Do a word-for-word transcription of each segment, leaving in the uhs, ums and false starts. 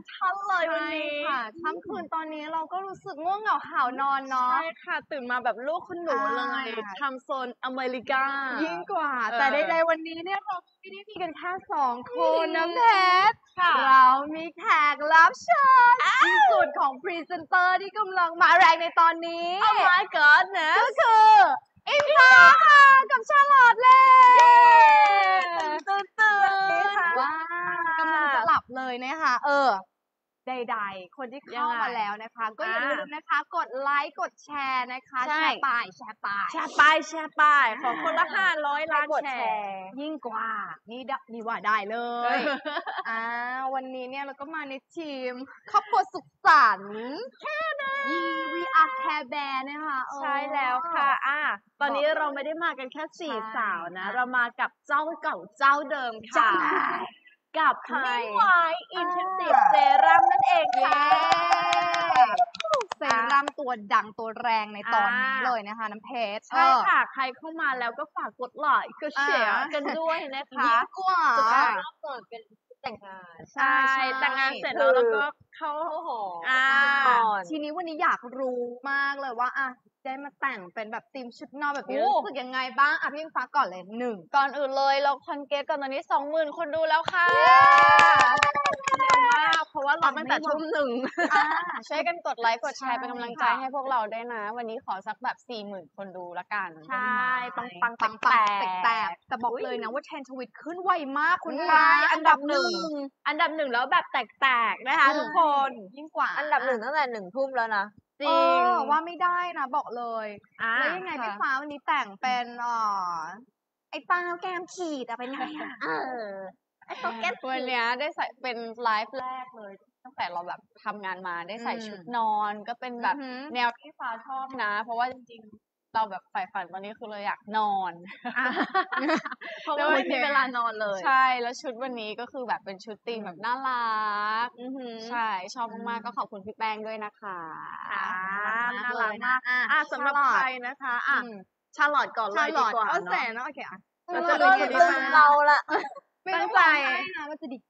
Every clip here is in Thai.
ชันเลยวันนี้ค่ะค่ำคืนตอนนี้เราก็รู้สึกง่วงเหงาหาวนอนเนาะใช่ค่ะตื่นมาแบบลูกคุณหนูเลยทำโซนอเมริกายิ่งกว่าแต่ใดๆวันนี้เนี่ยเราไม่ได้มีกันแค่สองคนนะเพชรเรามีแขกรับเชิญที่สุดของพรีเซนเตอร์ที่กำลังมาแรงในตอนนี้ Oh my god นะก็คืออิงฟ้าค่ะกับชาลอตเลยตื่นตื่นว้ากำลังจะหลับเลยนะคะเออใดๆคนที่เข้ามาแล้วนะคะก็อย่าลืมนะคะกดไลค์กดแชร์นะคะแชร์ไปแชร์ไปแชร์ไปแชร์ไปขอคนละห้าร้อยล้านแชร์ยิ่งกว่านี่นี่ว่าได้เลยอ่าวันนี้เนี่ยเราก็มาในทีมครอบครัวสุขสันต์แค่นั้น We are Care Bear นะคะใช่แล้วค่ะอ่ะตอนนี้เราไม่ได้มากันแค่สี่สาวนะเรามากับเจ้าเก่าเจ้าเดิมค่ะกับมิวไวอินเทนซีฟเซรั่มนั่นเองค่ะเซรั่มตัวดังตัวแรงในตอนนี้เลยนะคะน้ำเพชรใช่ค่ะใครเข้ามาแล้วก็ฝากกดไลค์กดแชร์กันด้วยนะคะยิ่งกว่าสุดท้ายเปิดเป็นแต่งงานใช่แต่งงานเสร็จแล้วแล้วก็เข้าหออ่าทีนี้วันนี้อยากรู้มากเลยว่าอ่ะได้มาแต่งเป็นแบบธีมชุดนอนแบบนี้รู้สึกยังไงบ้างอ่ะพี่อิงฟ้าก่อนเลยหนึ่งก่อนอื่นเลยเราคอนเกตกันตอนนี้สองหมื่นคนดูแล้วค่ะเร็วมากเพราะว่าเราตั้งแต่ทุ่มหนึ่งช่วยกันกดไลค์กดแชร์เป็นกำลังใจให้พวกเราด้วยนะวันนี้ขอสักแบบสี่หมื่นคนดูละกันใช่ปังปังปังปังแต่แต่บอกเลยนะว่าเทรนด์ทวิตขึ้นไวมากคุณฟ้าอันดับหนึ่งอันดับหนึ่งแล้วแบบแตกๆนะคะทุกคนยิ่งกว่าอันดับหนึ่งตั้งแต่หนึ่งทุ่มแล้วนะจริงว่าไม่ได้นะบอกเลยแล้วยังไงพี่ฟ้าวันนี้แต่งเป็นอ่อไอ้ตาแก้มขีดอะเป็นไงอะเออไอ้ตัวแก้มวันนี้ได้ใส่เป็นไลฟ์แรกเลยตั้งแต่เราแบบทำงานมาได้ใส่ชุดนอนก็เป็นแบบแนวที่ฟ้าชอบนะเพราะว่าจริงๆเราแบบใฝ่ฝันตอนนี้คือเราอยากนอนเพราะว่าไม่มีเวลานอนเลยใช่แล้วชุดวันนี้ก็คือแบบเป็นชุดธีมแบบน่ารักใช่ชอบมากๆก็ขอบคุณพี่แป้งด้วยนะคะน่ารักมากอ่ะสำหรับใครนะคะอ่ะชาลอตก่อนเลยดีกว่าเนาะโอเคอ่ะเราจะรู้สึกเราละตั้งใจนะมันจะดิ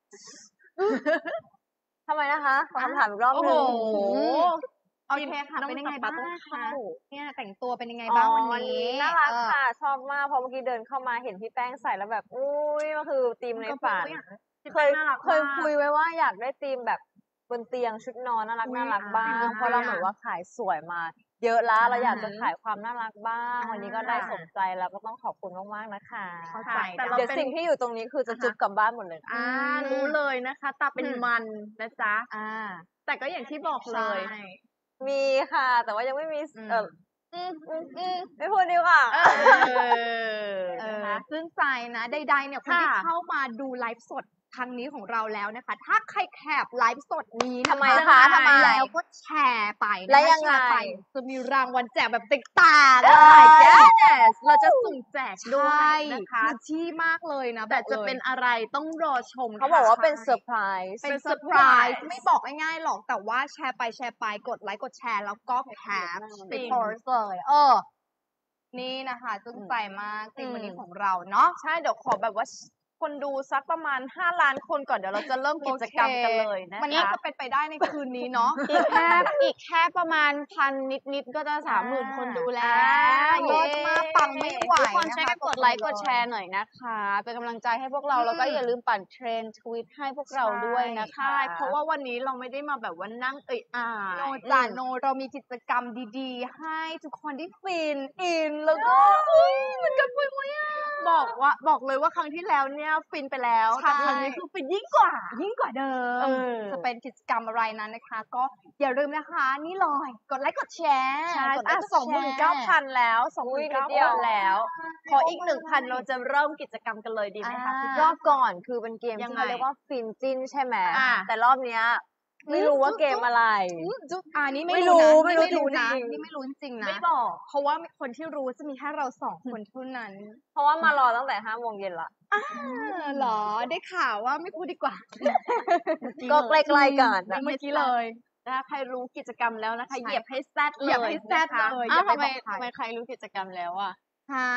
ทำไมนะคะขอคำถามอีกรอบนึงโอเคค่ะเป็นยังไงบ้างคะเนี่ยแต่งตัวเป็นยังไงบ้างวันนี้น่ารักค่ะชอบมากเพราะเมื่อกี้เดินเข้ามาเห็นพี่แป้งใส่แล้วแบบอุ้ยมันคือธีมในฝันเคยเคยคุยไว้ว่าอยากได้ธีมแบบบนเตียงชุดนอนน่ารักน่ารักบ้างเพราะเราเหมือนว่าขายสวยมาเยอะแล้วเราอยากจะขายความน่ารักบ้างวันนี้ก็ได้สนใจแล้วก็ต้องขอบคุณมากๆนะคะเข้าใจแต่เดี๋ยวสิ่งที่อยู่ตรงนี้คือจะจุ๊บกลับบ้านหมดเลยอ่ารู้เลยนะคะตาเป็นมันนะจ๊ะอ่าแต่ก็อย่างที่บอกเลยมีค่ะแต่ว่ายังไม่มีเออไม่พูดดีกว่าเออซึ่งใจนะใดๆเนี่ยคนที่เข้ามาดูไลฟ์สดครั้งนี้ของเราแล้วนะคะถ้าใครแคปไลฟ์สดนี้ทำไมคะทำไมแล้วก็แชร์ไปแล้วยังไงจะมีรางวัลแจกแบบต่างๆอะไรแกเราจะสุ่มแจกด้วยนะคะที่มากเลยนะแต่จะเป็นอะไรต้องรอชมเขาบอกว่าเป็นเซอร์ไพรส์เป็นเซอร์ไพรส์ไม่บอกง่ายๆหรอกแต่ว่าแชร์ไปแชร์ไปกดไลค์กดแชร์แล้วก็แคปไปโพสต์เลยเออนี่นะคะซึ้งใจมากจริงวันนี้ของเราเนาะใช่เดี๋ยวขอแบบว่าคนดูสักประมาณห้าล้านคนก่อนเดี๋ยวเราจะเริ่มกิจกรรมกันเลยนะคะมันน่าจะเป็นไปได้ในคืนนี้เนาะอีกแค่อีกแค่ประมาณพันนิดๆก็จะสามหมื่นคนดูแล้วเยอะมากปังไม่ไหวทุกคนช่วยกันกดไลค์กดแชร์หน่อยนะคะเป็นกำลังใจให้พวกเราแล้วก็อย่าลืมปั่นเทรนด์ทวิตให้พวกเราด้วยนะคะเพราะว่าวันนี้เราไม่ได้มาแบบว่านั่งเอ่ยอ่านโนจ่าโนเรามีกิจกรรมดีๆให้ทุกคนได้ฟินอินแล้วก็มันกันปุยๆบอกว่าบอกเลยว่าครั้งที่แล้วเนี่ยฟินไปแล้วแต่ครั้งนี้คือฟินยิ่งกว่ายิ่งกว่าเดิมจะเป็นกิจกรรมอะไรนั้นนะคะก็อย่าลืมนะคะนี่เลยกดไลค์กดแชร์ใช่อ่ะสองหมื่นเก้าพันแล้วสองหมื่นเก้าพันแล้วพออีกหนึ่งพันเราจะเริ่มกิจกรรมกันเลยดีไหมคะรอบก่อนคือเป็นเกมที่เขาเรียกว่าฟินจิ้นใช่ไหมแต่รอบเนี้ยไม่รู้ว่าเกมอะไรจุ๊บอ่านี่ไม่รู้ไม่รู้นะนี่ไม่รู้จริงๆนะไม่บอกเพราะว่าคนที่รู้จะมีแค่เราสองคนเท่านั้นเพราะว่ามารอตั้งแต่ห้าโมงเย็นละอ่าหรอได้ข่าวว่าไม่พูดดีกว่าก็ใกล้ๆกันเมื่อกี้เลยนะคะใครรู้กิจกรรมแล้วนะคะเหยียบให้แซดเลยเหยียบให้แซดเลยอ้าวทำไมทำไมใครรู้กิจกรรมแล้วอ่ะฮะ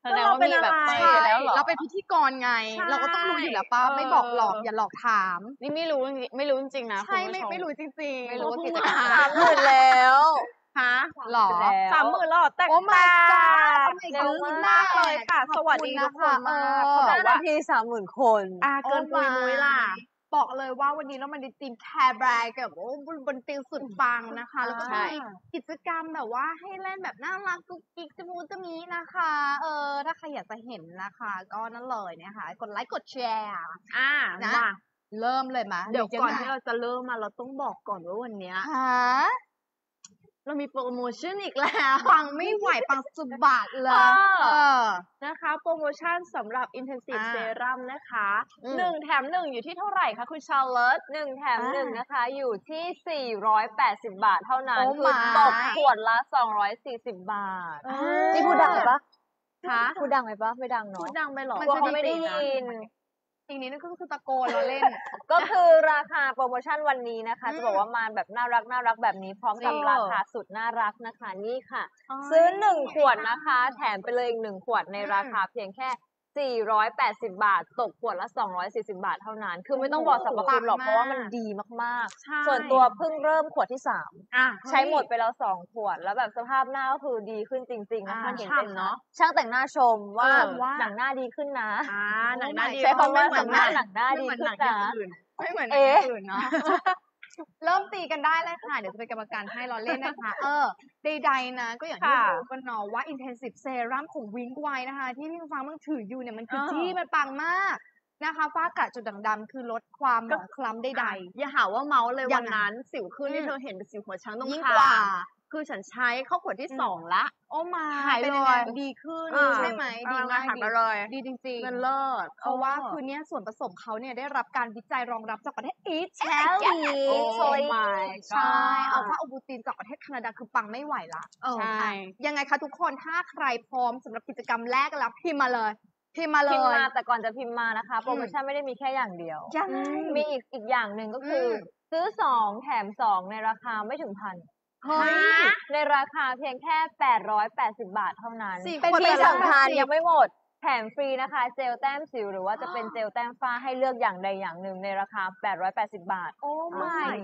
แสดงว่ามีแบบไปแล้วเหรอเราเป็นพิธีกรไงเราก็ต้องรู้อยู่แล้วป้าไม่บอกหลอกอย่าหลอกถามนี่ไม่รู้ไม่รู้จริงๆนะใช่ไม่ไม่รู้จริงๆไม่รู้ว่ากิจกรรมสามหมื่นแล้วฮะหรอสามหมื่นแล้วแตกตาเร็วมากเลยค่ะสวัสดีทุกคนมากเขาบอกว่าที่สามหมื่นคนอ่าเกินปุยมุ้ยล่ะบอกเลยว่าวันนี้เรามาในทีมแคร์แบร์กับบนติวสุดปังนะคะแล้วก็มีกิจกรรมแบบว่าให้เล่นแบบน่ารักกุ๊กกิ๊กจะมูจะมีนะคะเออถ้าใครอยากจะเห็นนะคะก็นั่นเลยนะคะกดไลค์กดแชร์อ่านะเริ่มเลยมะเดี๋ยวก่อนที่เราจะเริ่มมาเราต้องบอกก่อนว่าวันนี้ฮะเรามีโปรโมชั่นอีกแล้วปังไม่ไหวปังสุดบาทเลยนะคะโปรโมชั่นสำหรับ Intensive Serum นะคะหนึ่งแถมหนึ่งอยู่ที่เท่าไหร่คะคุณชาร์ลอตหนึ่งแถมหนึ่งนะคะอยู่ที่สี่ร้อยแปดสิบบาทเท่านั้นคือตกขวดละสองร้อยสี่สิบบาทนี่พูดดังไหมปะคะพูดดังไหมปะไม่ดังเนาะพูดดังไปหรอเขาไม่ได้ยินทีนี้นั่นก็คือตะโกนเราเล่นก็คือราคาโปรโมชั่นวันนี้นะคะจะบอกว่ามาแบบน่ารักน่ารักแบบนี้พร้อมกับราคาสุดน่ารักนะคะนี่ค่ะซื้อหนึ่งขวดนะคะแถมไปเลยอีกหนึ่งขวดในราคาเพียงแค่สี่ร้อยแปดสิบบาทตกขวดละสองร้อยสี่สิบบาทเท่านั้นคือไม่ต้องบอกสรรพคุณหรอกเพราะว่ามันดีมากๆส่วนตัวเพิ่งเริ่มขวดที่สามใช้หมดไปแล้วสองขวดแล้วแบบสภาพหน้าก็คือดีขึ้นจริงๆนะคะเห็นเป็นเนาะช่างแต่งหน้าชมว่าหนังหน้าดีขึ้นนะหนังหน้าดีใช้คำว่าหนังหน้าหนังหน้าดีขึ้นนะไม่เหมือนอย่างอื่นเนาะเริ่มตีกันได้เลยค่ะเดี๋ยวจะเป็นกรรมการให้เราเล่นนะคะเออใดๆนะก็อย่างที่รู้กันเนาะว่า Intensive Serum ของ Wink ไว้นะคะที่พี่ฟังมันถืออยู่เนี่ยมันคือที่มันปังมากนะคะฝ้ากระจุดด่างดำคือลดความหมองคล้ำใดๆอย่าหาว่าเมาเลยวันนั้นสิวขึ้นที่เธอเห็นเป็นสิวหัวช้างต้องยิ่งกว่าคือฉันใช้เข้าขวดที่สองละโอ้มาหายเลยดีขึ้นใช่ไหมดีมากดีเลยดีจริงๆมันเลิศเพราะว่าคือเนี้ยส่วนผสมเขาเนี่ยได้รับการวิจัยรองรับจากประเทศอิตาลีโอ้ยใช่อัลฟาโอบูตินจากประเทศแคนาดาคือปังไม่ไหวละใช่ยังไงคะทุกคนถ้าใครพร้อมสำหรับกิจกรรมแรกแล้วพิมพ์มาเลยพิมพ์มาเลยพิมพ์มาแต่ก่อนจะพิมพ์มานะคะโปรโมชั่นไม่ได้มีแค่อย่างเดียวมีอีกอีกอย่างหนึ่งก็คือซื้อสองแถมสองในราคาไม่ถึงพันเฮ้ยในราคาเพียงแค่แปดร้อยแปดสิบบาทเท่านั้นเป็นที่สำคัญยังไม่หมดแถมฟรีนะคะเจลแต้มสิวหรือว่าจะเป็นเจลแต้มฝ้าให้เลือกอย่างใดอย่างหนึ่งในราคาแปดร้อยแปดสิบบาทโอ้ my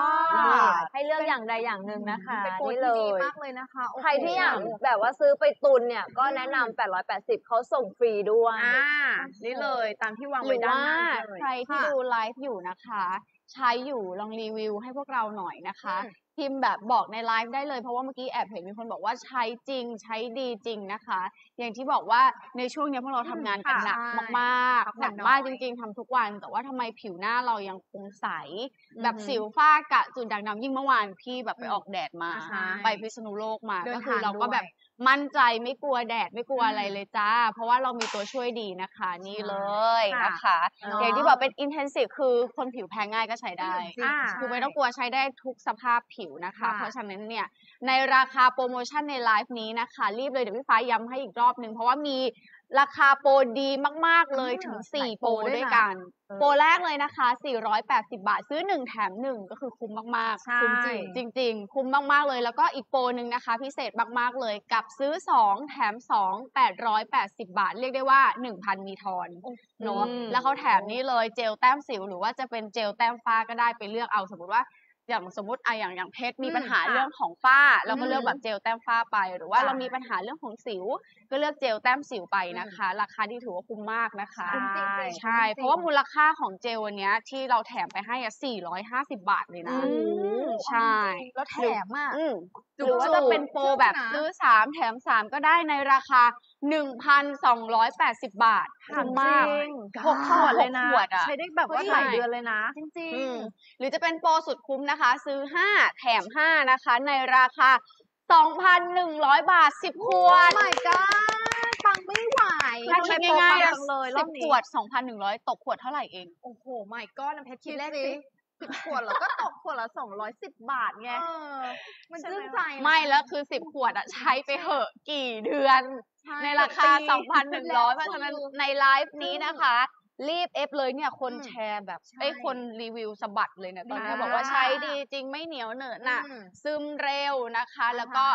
god ให้เลือกอย่างใดอย่างหนึ่งนะคะนี่เลยมากเลยนะคะใครที่อยากแบบว่าซื้อไปตุนเนี่ยก็แนะนำแปดร้อยแปดสิบเขาส่งฟรีด้วยอ่านี่เลยตามที่วางไว้ด้านหน้าเลยใครที่ดูไลฟ์อยู่นะคะใช้อยู่ลองรีวิวให้พวกเราหน่อยนะคะพิมพ์แบบบอกในไลฟ์ได้เลยเพราะว่าเมื่อกี้แอบเห็นมีคนบอกว่าใช้จริงใช้ดีจริงนะคะอย่างที่บอกว่าในช่วงนี้พวกเราทำงานกันหนักมากๆหนักมากจริงๆทำทุกวันแต่ว่าทำไมผิวหน้าเรายังคงใสแบบสิวฝ้ากระจุดด่างดำยิ่งเมื่อวานพี่แบบไปออกแดดมาไปพิษณุโลกมาก็คือเราก็แบบมั่นใจไม่กลัวแดดไม่กลัวอะไรเลยจ้าเพราะว่าเรามีตัวช่วยดีนะคะนี่เลยนะคะอย่างที่บอกเป็น intensive คือคนผิวแพ้ง่ายก็ใช้ได้คือไม่ต้องกลัวใช้ได้ทุกสภาพผิวนะคะเพราะฉะนั้นเนี่ยในราคาโปรโมชั่นในไลฟ์นี้นะคะรีบเลยเดี๋ยวพี่ฟ้าย้ำให้อีกรอบนึงเพราะว่ามีราคาโปรดีมากๆเลยถึงสี่โปรด้วยกันโปรแรกเลยนะคะสี่ร้อยแปดสิบบาทซื้อหนึ่งแถมหนึ่งก็คือคุ้มมากๆคุ้มจริงจริงๆคุ้มมากๆเลยแล้วก็อีกโปรนึงนะคะพิเศษมากๆเลยกับซื้อสองแถมสอง แปดร้อยแปดสิบบาทเรียกได้ว่า หนึ่งพัน มีทอนเนาะแล้วเขาแถมนี่เลยเจลแต้มสิวหรือว่าจะเป็นเจลแต้มฝ้าก็ได้ไปเลือกเอาสมมติว่าอย่างสมมติอะอย่างอย่างเพชรมีปัญหาเรื่องของฝ้าเราก็เลือกแบบเจลแต้มฝ้าไปหรือว่าเรามีปัญหาเรื่องของสิวก็เลือกเจลแต้มสิวไปนะคะราคาที่ถือว่าคุ้มมากนะคะใช่เพราะว่ามูลค่าของเจลวันนี้ที่เราแถมไปให้อ่ะสี่ร้อยห้าสิบบาทเลยนะใช่แล้วแถมอ่ะหรือว่าจะเป็นโปรแบบซื้อสามแถมสามก็ได้ในราคา หนึ่งพันสองร้อยแปดสิบบาทคุ้มมากหกขวดเลยนะใช้ได้แบบว่าหลายเดือนเลยนะจริงๆหรือจะเป็นโปรสุดคุ้มนะคะซื้อห้าแถมห้านะคะในราคา สองพันหนึ่งร้อยบาทสิบขวด Oh my god ปังไม่ไหวถ้าคิดง่ายๆเลยสิบขวด สองพันหนึ่งร้อย ตกขวดเท่าไหร่เองโอ้โห my god น้ำเพชรคิดเลขสิสิบขวดแล้วก็ตกขวดละสองร้อยสิบบาทไงมันซึ้งใจไม่แล้วคือสิบขวดอะใช้ไปเหอะกี่เดือนในราคา สองพันหนึ่งร้อย เพราะฉะนั้นในไลฟ์นี้นะคะรีบเอฟเลยเนี่ยคนแชร์แบบไอ้คนรีวิวสะบัดเลยเนี่ยตอนนี้บอกว่าใช้ดีจริงไม่เหนียวเหนอะหนะซึมเร็วนะคะแล้วก็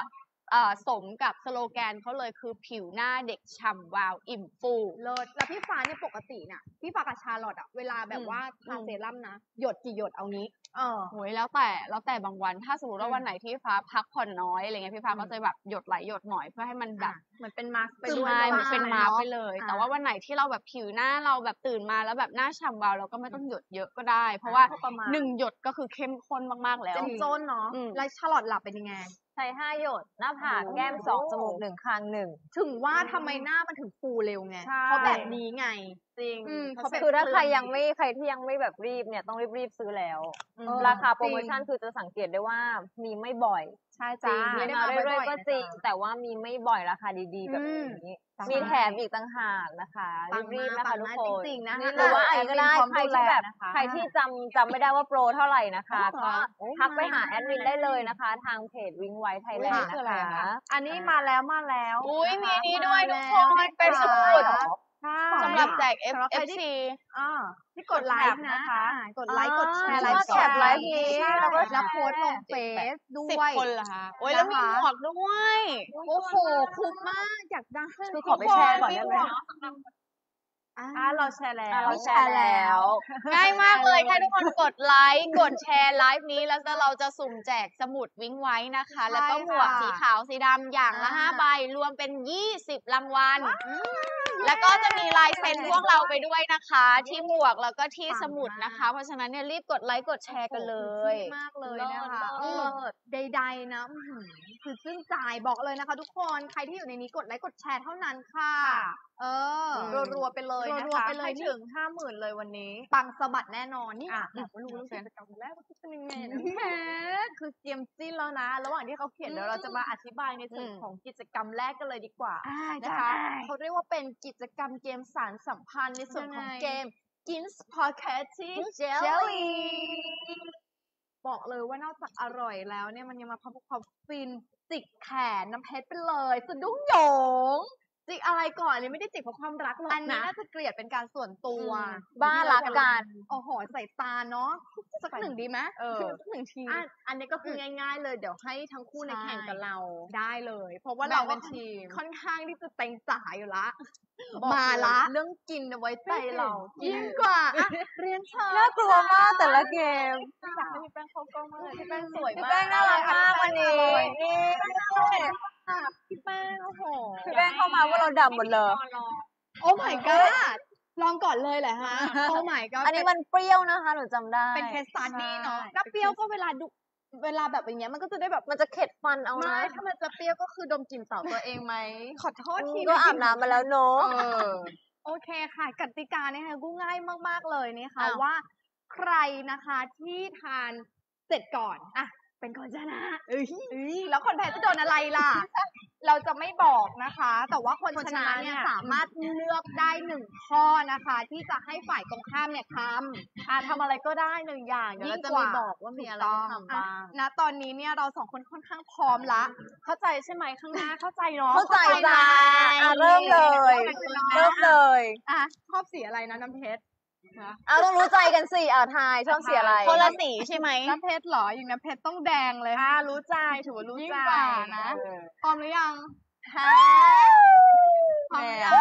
เอ่อสมกับสโลแกนเขาเลยคือผิวหน้าเด็กฉ่ำวาวอิ่มฟูเลิศแล้วพี่ฟ้าเนี่ยปกติน่ะพี่ฟ้ากับชาลอตอะเวลาแบบว่าทาเซรั่มนะหยดกี่หยดเอางี้เออโอ้ยแล้วแต่แล้วแต่บางวันถ้าสมมติว่าวันไหนที่ฟ้าพักผ่อนน้อยอะไรเงี้ยพี่ฟ้าก็จะแบบหยดหลายหยดหน่อยเพื่อให้มันแบบเหมือนเป็นมาสก์ไปซึมด้วยใช่มันเป็นมาร์กไปเนอะเลยอ่าแต่ว่าวันไหนที่เราแบบผิวหน้าเราแบบตื่นมาแล้วแบบหน้าฉ่ำวาวเราก็ไม่ต้องหยดเยอะก็ได้ เพราะว่าพอประมาณหนึ่งหยดก็คือเข้มข้นมากๆแล้วเจ้มจนเนาะอืมแล้วชาลอตหลับเป็นยังไงใช้ห้าหยดหน้าผากโอ้แก้มสองจมูกหนึ่งคางหนึ่งถึงว่าทำไมหน้ามันถึงฟูเร็วไงใช่เพราะแบบนี้ไงจริงอืมเพราะแบบคือถ้าใครยังไม่ใครที่ยังไม่แบบรีบเนี่ยต้องรีบๆซื้อแล้วเออราคาโปรโมจริชั่นงคือจะสังเกตได้ว่ามีไม่บ่อยใช่จริจ้างมีไม่ได้มามาเรื่อยบ่ๆก็ๆนะจริงจ๊ะแต่ว่ามีไม่บ่อยราคาดีๆแบบอืมนี้ใช่มีแถมอีกต่างหากนะคะปังรีบๆมากนะคะปังทุกมากคนจริงๆนะหรือว่าอันนี้ก็ได้แอดมินพร้อมใครที่แบบดูแลนะคะใครที่จำจำไม่ได้ว่าโปรเท่าไหร่นะคะอ๋อก็โอ้ทักไปหามาแอดมินได้เลยนะคะ ทางเพจวิงไว้ไทยแลนด์คือนะอะไรคะคะ อันนี้มาแล้วมาแล้วอุ้ยมีนี้ด้วยทุกคมาน แล้วเป็นสมุดใช่สำหรับแจกสำหรับใครเอฟที่ซีอ่าที่กดไลค์นะคะ กดไลค์กดแชร์อ่าไลฟ์แคปไลฟ์นี้ใช่แล้วก็แล้วแชร์โพสต์ลงเฟซด้สิบวยคนเหรอคะโอ้ยแล้วมีนะคะหมวกด้วยโอ้โหคุ้มมากอยากได้คือขอไปแชร์ก่อนได้ไหมอ่าเราแชร์แล้วอ่ะเราแชร์แล้วง่ายมากเลยแค่ทุกคนกดไลค์กดแชร์ไลฟ์นี้แล้วเราจะสุ่มแจกสมุดวิ้งไว้นะคะใช่แล้วก็หมวกค่ะสีขาวสีดำอย่างละอ่าห้าใบรวมเป็นยี่สิบรางวัล แล้วก็จะมีลายเซ็นพวกเราไปด้วยนะคะ ที่หมวกแล้วก็ที่สมุดนะคะ เพราะฉะนั้นเนี่ยรีบกดไลค์กดแชร์กันเลยโอ้โหมากเลยนะคะเลิศเออใดๆนะอื้อหือคือซึ่งจ่ายบอกเลยนะคะ ทุกคนใครที่อยู่ในนี้กดไลค์กดแชร์เท่านั้นค่ะ เออรัวๆไปเลยนะคะรัวๆไปเลยให้นี่ถึงห้าหมื่นเลยวันนี้ปังสะบัดแน่นอนนี่อ่ะอยากรู้เรื่องกิจกรรมแรกว่าจะเป็นยังไงนะแหมคือเตรียมจิ้นแล้วนะ ระหว่างที่เขาเขียนเดี๋ยวเราจะมาอธิบายในส่วนอืมของกิจกรรมแรกกันเลยดีกว่าอ่านะคะใช่เขาเรียกว่าเป็นกิจกรรมเกมสารสัมพันธ์ในส่วนของยังไงเกม Gins Pocket Jelly Jelly บอกเลยว่านอกจากอร่อยแล้วเนี่ยมันยังมาพร้อมกับความฟินจิกแขนน้ำเพชรไปเลยสะดุ้งโหยงจิกอะไรก่อนอันนี้ไม่ได้จิกเพราะความรักหรอกนะอันนี้น่าจะเกลียดเป็นการส่วนตัวอืมบ้ารักกันโอ้โหใส่ตาเนาะสักหนึ่งดีไหมเออสักหนึ่งทีอ่ะอันนี้ก็คือง่ายๆเลย เดี๋ยวให้ทั้งคู่ในยใช่แข่งกับเราได้เลย เพราะว่าแบ่เรางเป็ก็นทีมค่อนข้างที่จะเต็งจ๋าอยู่ละบอกมาละเรื่องกินเอาไว้ใจเรายิ่งกว่าอ่ะเรียนเชิญน่ากลัวมากแต่ละเกมอยากให้พี่แป้งเข้ากล้องมากเลยพี่แป้งสวยพี่มากแป้งน่ารักมากวันนี้นี่พี่แป้งโอ้โหพี่แป้งเข้ามาว่าเราดำหมดเลยโอ้ my god ลองก่อนเลยเหรอฮะ โอ้ my god อันนี้มันเปรี้ยวนะคะหนูจำได้เป็นเคสตันดี้เนาะใช่ถ้าเปรี้ยวก็เวลาดูเวลาแบบอย่างเงี้ยมันก็จะได้แบบมันจะเข็ดฟันเอาไม่นะถ้ามันจะเปรี้ยวก็คือดมกลิ่นเสาตัวเองไหม ขอโทษทีก็อาบน้ำมาแล้วเนอะเออโอเคค่ะกติกาเนี่ยค่ะก็ง่ายมากๆเลยนะคะอ้าวว่าใครนะคะที่ทานเสร็จก่อนอ่ะเป็นคนชนะเอ้ยเอ้ยแล้วคนแพ้จะโดนอะไรล่ะ เราจะไม่บอกนะคะ แต่ว่าคนชนะเนี่ยสามารถเลือกได้หนึ่งข้อนะคะ ที่จะให้ฝ่ายตรงข้ามเนี่ยทำอ่ะทำอะไรก็ได้หนึ่งอย่างเดี๋ยวเราจะมีบอกว่ามีอะไรให้ทำบ้างณตอนนี้เนี่ยเราสองคนค่อนข้างพร้อมละ เข้าใจใช่ไหมข้างหน้าเข้าใจเนาะเข้าใจนะจ้าอ่ะเริ่มเลย เริ่มเลยอ่ะชอบสีอะไรนะน้ำเพชรอ่ะต้องรู้ใจกันสิอ่ะทายชอบสีอะไรคนละสีใช่ไหมน้ำเพชรเหรออย่างน้ำเพชรต้องแดงเลยอ่ะรู้ใจถือว่ารู้ยิ่งใจกว่านะเออพร้อมหรือยังค่ะพร้อมหรือยัง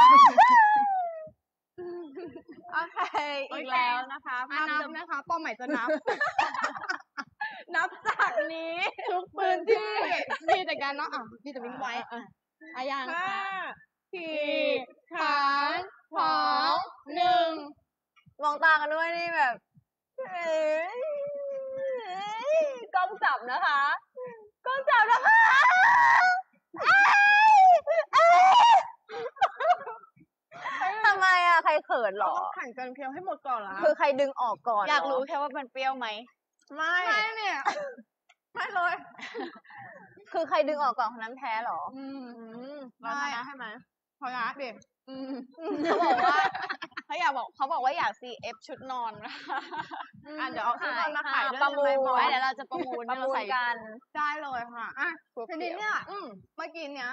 โอเคอีกแล้วนะคะอ่ะภาพนับจะนะคะป้อมใหม่จะนับ นับจากนี้ทุกพื้นที่พี่จัดการเนาะอ่ะพี่จะวิ่งไว้อ่ะอ่ะยังห้าสี่สามสองหนึ่งมองตากันด้วยนี่แบบเอ้ยกล้องจับนะคะกล้องจับนะคะเอ้ยเอ้ยทำไมอ่ะใครเขินเหรอต้องแข่งกันเพียงให้หมดก่อนละคือใครดึงออกก่อนเหอยากรู้แค่ว่ามันเปรี้ยวไหมไม่ไม่เนี่ย ไม่เลยคือใครดึงออกก่อนคนนั้นแพ้เหรออืมอืมเราชนะใช่ไหมชนะเด็กอืมเขาบอกว่าเขาอยากบอกเขาบอกว่าอยาก ซี เอฟ ชุดนอนอ่ะเดี๋ยวเอาชุดนอนมาขายด้วยประมูลได้ไหไว้เดี๋ยวเราจะประมูลประมูลใส่กันได้เลยค่ะอ่ะทีนี้เนี่ยอืมเมื่อกี้เนี้ย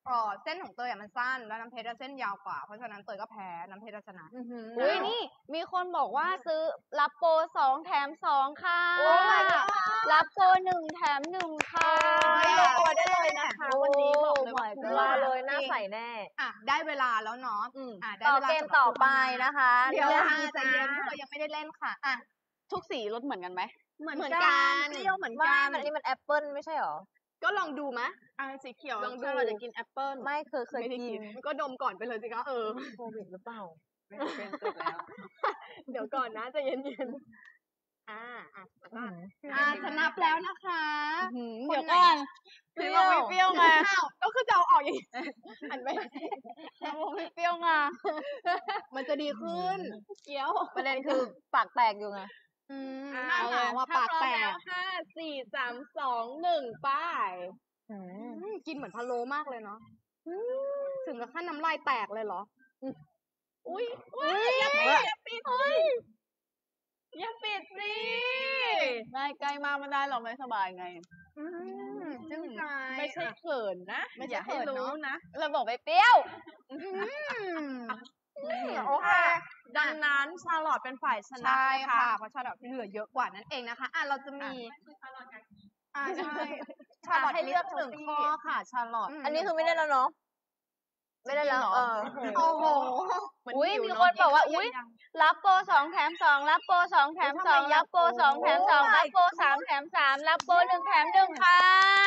เออเส้นของเตยอะมันสั้นแล้วน้ำเพชรอะเส้นยาวกว่าเพราะฉะนั้นเตยก็แพ้น้ำเพชรชนะอุ้ยนี่มีคนบอกว่าซื้อรับโปรสองแถมสองค่ะโอ้ my god รับโปรหนึ่งแถมหนึ่งค่ะจองตัวได้เลยนะคะ วันนี้บอกเลยว่าโอ้ my คุ้ม god มาเลยหน้าใสแน่อ่ะได้เวลาแล้วเนาะอ่ะได้ต่อเวลาเกมต่อไปนะคะเดี๋ยวเลือกอ่ะดีใจจ้าเย็นพวกเรายังไม่ได้เล่นค่ะอ่ะทุกสีรสเหมือนกันไหมเหมือนกันเปรี้ยวเหมือนไม่กันมันอันนี้มันแอปเปิลไม่ใช่หรอก็ลองดูไหมอ่าสีเขียวลองดูเราจะกินแอปเปิ้ลไม่เคยเคยไม่ได้กิกินนก็ดมก่อนไปเลยสิคะเออโควิดหรือเปล่าไม่เป็นสุดแล้วเดี๋ยวก่อนนะใจเย็นๆอ่าอ่ะอืมอ่าจะนับแล้วนะคะเดี๋ยวก่อนเปรี้พี่ยวบอกไม่เปรี้ยวไงอ้าวก็คือจะเอาออกอย่างนี้หันไปพี่บอกไม่เปรี้ยวไงมันจะดีขึ้นเกี้ยวประเด็นคือปากแตกอยู่ไงอืมอ่าหน้าหาวอ่ะปากแตกห้าสี่สามสองหนึ่งป้ายอืมกินเหมือนพะโล้มากเลยเนาะอืมถึงกับขั้นน้ำลายแตกเลยเหรออุ้ยอุ้ยอย่าปิดอย่าปิดอย่าปิดสิได้ใกล้มากไม่ได้เราไม่สบายไงอืมจึ้งใจไม่ใช่เขินนะไม่ใช่อย่าให้เขินเนรู้อะนะเราบอกไปเปรี้ยวอืมโอเคดังนั้นชาลอตเป็นฝ่ายชนะใช่ค่ะเพราะชาลอตเหลือเยอะกว่านั่นเองนะคะ อ่ะเราจะมีอ่าใช่ชาลอตให้เลือกหนึ่งข้อค่ะ ชาลอตอันนี้คือไม่ได้แล้วเนาะ ไม่ได้แล้วจริงเหรอเออโอ้โหอุ้ยมีคนบอกว่าอุ้ยรับโปรสองแถมสองรับโปรสองแถมสองรับโปรสองแถมสองรับโปรสามแถมสามรับโปรหนึ่งแถมหนึ่งค่ะ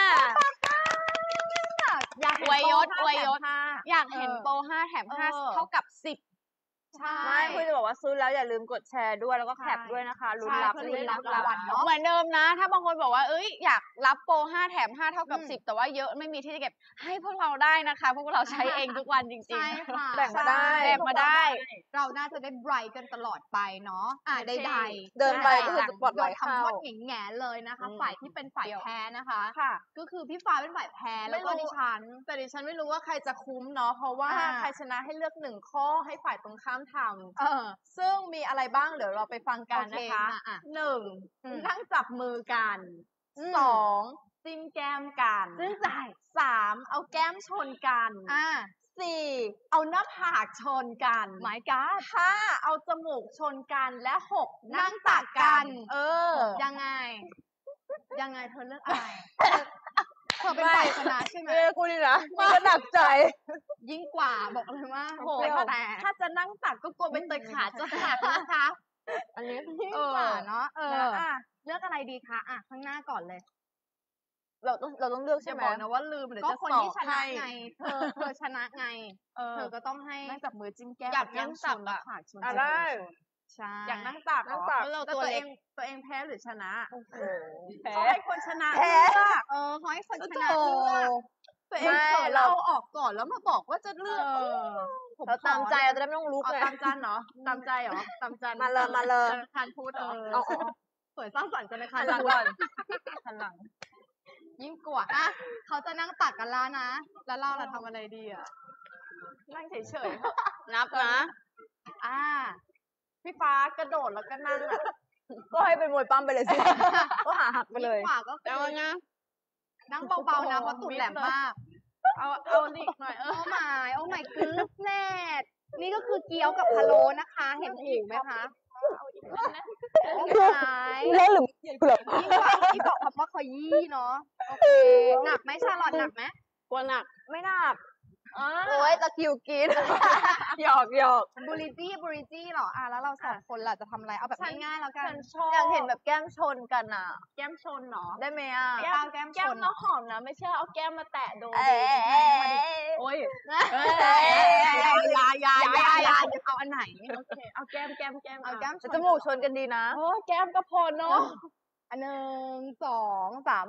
อยากอวยยศอวยยศค่ะอยากเห็นโปรห้าแถมห้าเออเท่ากับสิบใช่ไม่คือจะบอกว่าซื้อแล้วอย่าลืมกดแชร์ด้วยแล้วก็แคปใช่ด้วยนะคะลุ้นใช่รับเพื่อลุ้นรับลุ้นรับรางวัลเนอะเหมือนเดิมนะ ถ้าบางคนบอกว่าเอ้ยอยากรับโปรห้าแถมห้าเท่ากับอืมสิบแต่ว่าเยอะไม่มีที่จะเก็บให้พวกเราได้นะคะ พวกเราใช้เองทุกวันจริงใช่ค่ะแบ่งมาได้แบ่งมาได้เราน่าจะได้ไบรท์กันตลอดไปเนาะอ่าใช่ใดๆเดินไปใช่ก็คือจะปลอดโดภัยยทำเข้าโทษแง่ๆเลยนะคะอืมฝ่ายที่เป็นฝ่ายแพ้นะคะค่ะก็คือพี่ฟ้าเป็นฝ่ายแพ้แล้วก็ไม่รู้ดิฉันแต่ดิฉันไม่รู้ว่าใครจะคุ้มเนาะเพราะว่าอ่าใครชนะให้เลือกหนึ่งข้อให้ฝ่ายตรงข้ามทเออำซึ่งมีอะไรบ้างเดี๋ยวเราไปฟังกันนะคะโอเคค่ะอ่ะหนึ่งอืมนั่งจับมือกันอืมสองจิ้มแก้มกันซึ่งใจสามเอาแก้มชนกันอ่าสี่เอาหน้าผากชนกันหมายการ์ดห้าเอาจมูกชนกันและหกนั่งตักกันเออยังไง ยังไงเธอเลือกอะไร เธอเป็นฝ่ายชนะใช่ไหมเออกูนี่นะมันก็หนักใจยิ่งกว่าบอกเลยว่าโอ้โหเปรี้ยวแต่ถ้าจะนั่งตักก็กลัวเป็นเตยขาจะหักนะคะอันนี้ยิ่งกว่าเนาะเออนะอ่ะเลือกอะไรดีคะอ่ะข้างหน้าก่อนเลยเราต้องเราต้องเลือกจะใช่ไหมบอกนะว่าลืมเดี๋ยวก็จะคนสอบที่ชนะให้ไง เธอเธอชนะไงเออเธอก็ต้องให้นั่งจับมือจิ้มแก้มอยากแก้นั่มงชตักนหน้าอะผากชนอ่ะจมูกได้ใช่อยากนั่งตักเหรนั่องตักแล้วเราแล้วตัวตัวเอเอง งตัวเองแพ้หรือชนะโอ้โหเขาให้คนชนะแพ้เลือกเออเขาให้คนชโถนะเลือกตัวเองเขินเราออกก่อนแล้วมาบอกว่าจะเลือกเออผมเราตามใจเราจะได้ไม่ต้องลุกเอาเลยตามใจเนาะตามใจเหรอตามใจมาเลยมาเลยทานพูดเหรอเอาเอาสวยสร้างสรรค์กันนะคะหันหลังก่อนหันหลังยิ่งกว่าอ่ะเขาจะนั่งตักกันแล้วนะ แล้วเราล่ะทำอะไรดีอ่ะนั่งเฉยๆนับนะอ่าพี่ฟ้ากระโดดแล้วก็นั่งอ่ะก็ให้เป็นมวยปั้มไปเลยสิ ก็หาหักไปเลยยิ่งกว่าก็คืเอาอนะนั่งเบาๆนะเพราะตุ่นแหลมมากเอาเอาดิหน่อยเอโอ้อหมายโอ้หมายกึ๊บแน่นี่ก็คือเกี๊ยวกับพะโล้นะคะ เห็นหูไหมคะโอ้หมายเล่นหรือเปล่ายิ่งกว่าที่บอกคำว่าขยี้เนาะโอเคหนักไหมชาลอตหนักไหมกลัวหนักไม่หนักอ่าโอ้ยตะคริวกิน หยอกหยอกบูริจี้บูริจี้เหรออ่ะแล้วเราสองคนล่ะจะทำอะไรเอาแบบง่ายๆแล้วกันฉันชอบอยากเห็นแบบแก้มชนกันอ่ะแก้มชนเนาะได้ไหมอ่ะแก้มแก้มชนแก้มน้องหอมนะ ไม่เชื่อเอาแก้มมาแตะโดนเอ้ยโอ้ยเอ้ยยายายายายาเอาอันไหนโอเคเอาแก้มแก้มแก้มเอาแก้มชแต่นจมูกชนกันดีนะโอ้แก้มก็พอเนาะอันหนึ่งสองสาม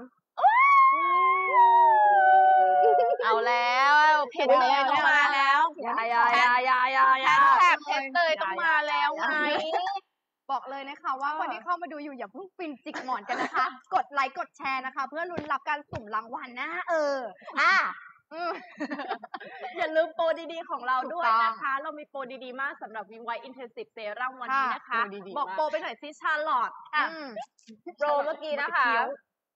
เอาแล้วเพชรเตยต้องมาแล้วยายายายายาแฮยาชแท็กเพชรเตยต้องมาแล้วไงบอกเลยนะคะว่าคนที่เข้ามาดูอยู่อย่าเพิ่งฟินจิกหมอนกันนะคะ กดไลค์กดแชร์นะคะ เพื่อลุ้นรับการสุ่มรางวัลนะเอออ่ะอืมอย่าลืมโปรดีๆของเราถูกด้วยต้องนะคะ เรามีโปรดีๆมากสำหรับวิงไวอินเทนซีฟเซรั่มวันนี้นะคะค่ะโปรดีๆบอกมากโปรไปหน่อยซิชาลอตอ่ะโปรเมื่อกี้นะคะ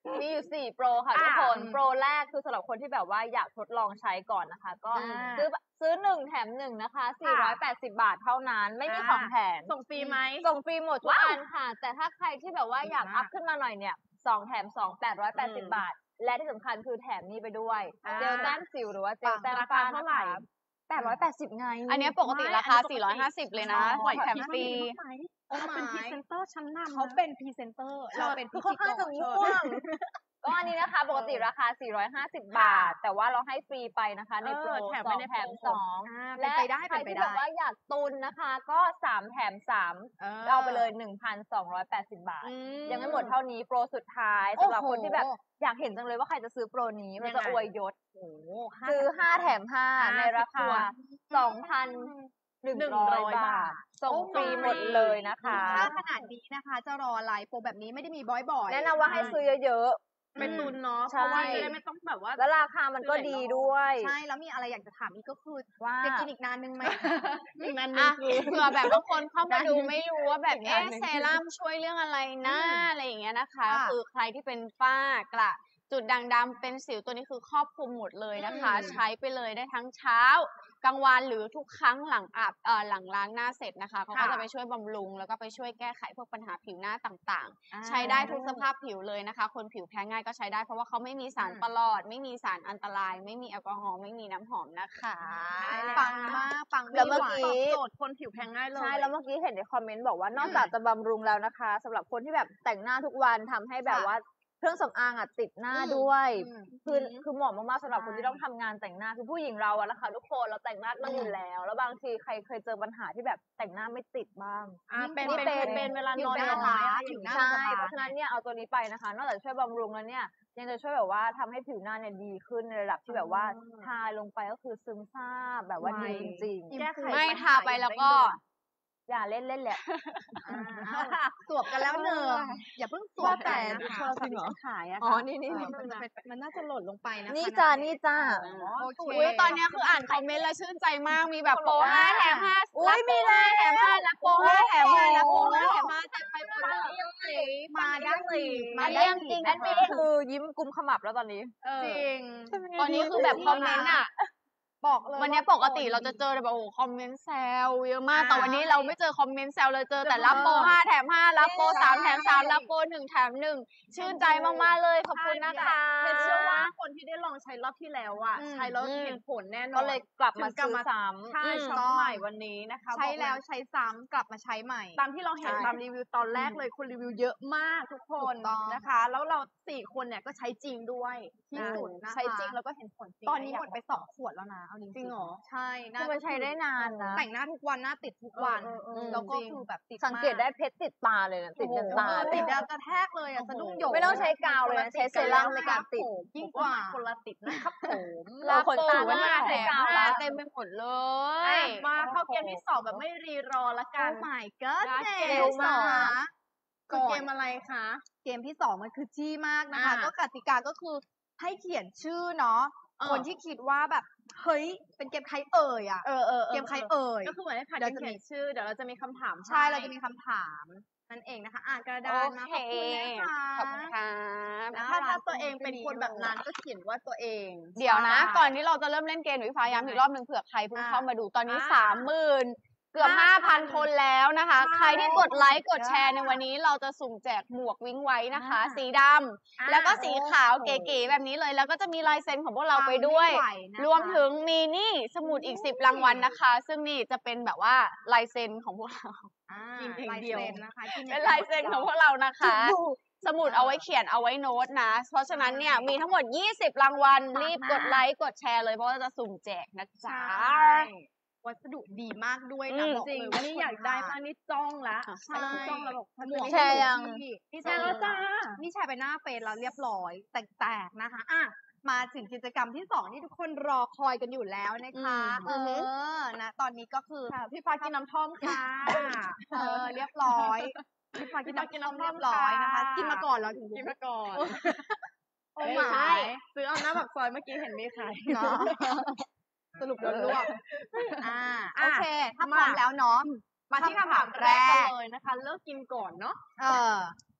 มีอยู่สี่โปรค่ะทุกคน โปรแรกคือสำหรับคนที่แบบว่าอยากทดลองใช้ก่อนนะคะ ก็ซื้อซื้อหนึ่งแถมหนึ่งนะคะสี่ร้อยแปดสิบบาทเท่านั้นไม่มีของแถมส่งฟรีไหมส่งฟรีหมดทุกอันค่ะแต่ถ้าใครที่แบบว่าอยากอัพขึ้นมาหน่อยเนี่ยสองแถมสองแปดร้อยแปดสิบบาทและที่สำคัญคือแถมนี้ไปด้วยเจลแต้มสิวหรือว่าเจลแต้มฝ้าเท่าไหร่แปดร้อยแปดสิบไงอันนี้ปกติราคาสี่ร้อยห้าสิบเลยนะแถมฟรีเขาเป็นพรีเซนเตอร์ชั้นนำเขาเป็นพรีเซนเตอร์เราเป็นพิธีกรก็อันนี้นะคะปกติราคาสี่ร้อยห้าสิบบาทแต่ว่าเราให้ฟรีไปนะคะในโปรสองแถมสองและใครที่แบบว่าอยากตุนนะคะก็สามแถมสามเอาไปเลย หนึ่งพันสองร้อยแปดสิบบาทยังไม่หมดเท่านี้โปรสุดท้ายสำหรับคนที่แบบอยากเห็นจังเลยว่าใครจะซื้อโปรนี้มันจะอวยยศซื้อห้าแถมห้าในราคา สองพันหนึ่งร้อย บาทส่งฟรีหมดเลยนะคะถ้าขนาดนี้นะคะจะรออะไรโปรแบบนี้ไม่ได้มีบ่อยๆแนะนำว่าให้ซื้อเยอะเป็นตุนเนาะเพราะว่าจะได้ไม่ต้องแบบว่าแล้วราคามันก็ดีด้วยใช่แล้วมีอะไรอยากจะถามอีกก็คือว่าจะกินอีกนานนึงไหมอีกนานนึงเผื่อแบบบางคนเข้ามาดูไม่รู้ว่าแบบเอ๊ะเซรั่มช่วยเรื่องอะไรนะอะไรอย่างเงี้ยนะคะคือใครที่เป็นฝ้ากระจุดด่างดำเป็นสิวตัวนี้คือครอบคลุมหมดเลยนะคะใช้ไปเลยได้ทั้งเช้ากลางวันหรือทุกครั้งหลังอาบเอ่อหลังล้างหน้าเสร็จนะคะเขาก็จะไปช่วยบำรุงแล้วก็ไปช่วยแก้ไขพวกปัญหาผิวหน้าต่างๆใช้ได้ทุกสภาพผิวเลยนะคะคนผิวแพ้ง่ายก็ใช้ได้เพราะว่าเขาไม่มีสารประหลอดไม่มีสารอันตรายไม่มีแอลกอฮอล์ไม่มีน้ำหอมนะคะปังมากปังแล้วเมื่อกี้โจทย์คนผิวแพ้ง่ายเลยใช่แล้วเมื่อกี้เห็นในคอมเมนต์บอกว่านอกจากจะบำรุงแล้วนะคะสำหรับคนที่แบบแต่งหน้าทุกวันทำให้แบบว่าเครื่องสำอางอ่ะติดหน้าด้วยคือคือเหมาะมากๆสำหรับคนที่ต้องทำงานแต่งหน้าคือผู้หญิงเราอะนะคะทุกคนเราแต่งหน้ากันอยู่แล้วแล้วบางทีใครเคยเจอปัญหาที่แบบแต่งหน้าไม่ติดบ้างอ่าเป็นเป็นเป็นเวลานอนน้อยใช่เพราะฉะนั้นเนี่ยเอาตัวนี้ไปนะคะนอกจากช่วยบำรุงแล้วเนี่ยยังจะช่วยแบบว่าทำให้ผิวหน้าเนี่ยดีขึ้นในระดับที่แบบว่าทาลงไปก็คือซึมซาบแบบว่าดีจริงๆไม่ทาไปแล้วก็อย่าเล่นเล่นแหละสวบกันแล้วเนอะอย่าเพิ่งสวบแต่โทรศัพท์ฉันขายอะอ๋อนี่นี่มันน่าจะหล่นลงไปนะนี่จ้านี่จ้าโอเคตอนนี้คืออ่านคอมเมนต์แล้วชื่นใจมากมีแบบโปรห้าแถมห้าอุ้ยมีเลยแถมห้าแล้วโปรห้าแถมห้าแล้วโปรห้าแถมห้าจัดไปหมดเลยมาได้เลยมาได้จริงนั่นคือยิ้มกุมขมับแล้วตอนนี้จริงตอนนี้คือแบบคอมเมนต์อะบอกเลยวันนี้ปกติเราจะเจอแบบโอ้คอมเมนต์แซวเยอะมากแต่วันนี้เราไม่เจอคอมเมนต์แซวเลยเจอแต่รับโปรห้าแถมห้ารับโปรสามแถมสามรับโปรหนึ่งแถมหนึ่งชื่นใจมากๆเลยขอบคุณนะคะเชื่อว่าคนที่ได้ลองใช้รอบที่แล้วอ่ะใช้แล้วเห็นผลแน่นอนก็เลยกลับมาซื้อซ้ำใช่ช็อปใหม่วันนี้นะคะใช้แล้วใช้ซ้ำกลับมาใช้ใหม่ตามที่เราเห็นตามรีวิวตอนแรกเลยคนรีวิวเยอะมากทุกคนนะคะแล้วเราสี่คนเนี่ยก็ใช้จริงด้วยที่สุดนะคะใช้จริงแล้วก็เห็นผลจริงตอนนี้หมดไปสองขวดแล้วนะเอาจริงๆหรอใช่คือมันใช้ได้นานนะแต่งหน้าทุกวันหน้าติดทุกวันแล้วก็คือแบบติดสังเกตได้เพชรติดตาเลยนะติดยันตาติดยันกระแทกเลยอ่ะสะดุ้งหยกไม่ต้องใช้กาวเลยใช้เซรั่มในการติดยิ่งกว่าคนละติดนะครับผมเราคนตาห้าแถมห้าเต็มไปหมดเลยมาเข้าเกมที่สองแบบไม่รีรอละกัน Oh my god เร็วมากคือเกมอะไรคะเกมที่สองมันคือจี้มากนะคะก็กติกาก็คือให้เขียนชื่อเนาะคนที่คิดว่าแบบเฮ้ยเป็นเกมใครเอ่ยอ่ะเออเออเกมใครเอ่ยก็คือเหมือนให้ผัดกันเขียนชื่อเดี๋ยวเราจะมีคำถามใช่เราจะมีคำถามนั่นเองนะคะอ่านกระดานนะขอบคุณนะคะขอบคุณค่ะถ้าถ้าตัวเองเป็นคนแบบนั้นก็เขียนว่าตัวเองเดี๋ยวนะก่อนที่เราจะเริ่มเล่นเกมวิฟ้าย้ำอีกรอบหนึ่งเผื่อใครเพิ่งเข้ามาดูตอนนี้สามหมื่นเกือบ ห้าพัน คนแล้วนะคะใครที่กดไลค์กดแชร์ในวันนี้เราจะสุ่มแจกหมวกวิ้งไว้นะคะสีดำแล้วก็สีขาวเก๋ๆแบบนี้เลยแล้วก็จะมีลายเซ็นของพวกเราไปด้วยรวมถึงมีนี่สมุดอีกสิบรางวัลนะคะซึ่งนี่จะเป็นแบบว่าลายเซ็นของพวกเรากินเดียวนะคะเป็นลายเซ็นของพวกเรานะคะสมุดเอาไว้เขียนเอาไว้โน้ตนะเพราะฉะนั้นเนี่ยมีทั้งหมดยี่สิบรางวัลรีบกดไลค์กดแชร์เลยเพราะว่าจะสุ่มแจกนะจ๊ะวัสดุดีมากด้วยนะบอกเลยว่านี่อยากได้มากนี่จ้องละใช่จ้องแล้วบอกแชร์ยังนี่แชร์แล้วจ้านี่แชร์ไปหน้าเฟซแล้วเรียบร้อยแตกๆนะคะอ่ะมาถึงกิจกรรมที่สองที่ทุกคนรอคอยกันอยู่แล้วนะคะเออนะตอนนี้ก็คือพี่ฟ้ากินน้ำท่อมค่ะเออเรียบร้อยพี่ฟ้ากินน้ำท่อมเรียบร้อยนะคะกินมาก่อนเราถึงกินมาก่อนโอ้ไม่ใช่ซื้อเอาหน้าปากซอยเมื่อกี้เห็นมีขายเนาะสรุปรวบๆอ่าโอเคถ้าพร้อมแล้วเนาะมาที่คำถามแรกเลยนะคะเลิกกินก่อนเนาะเออ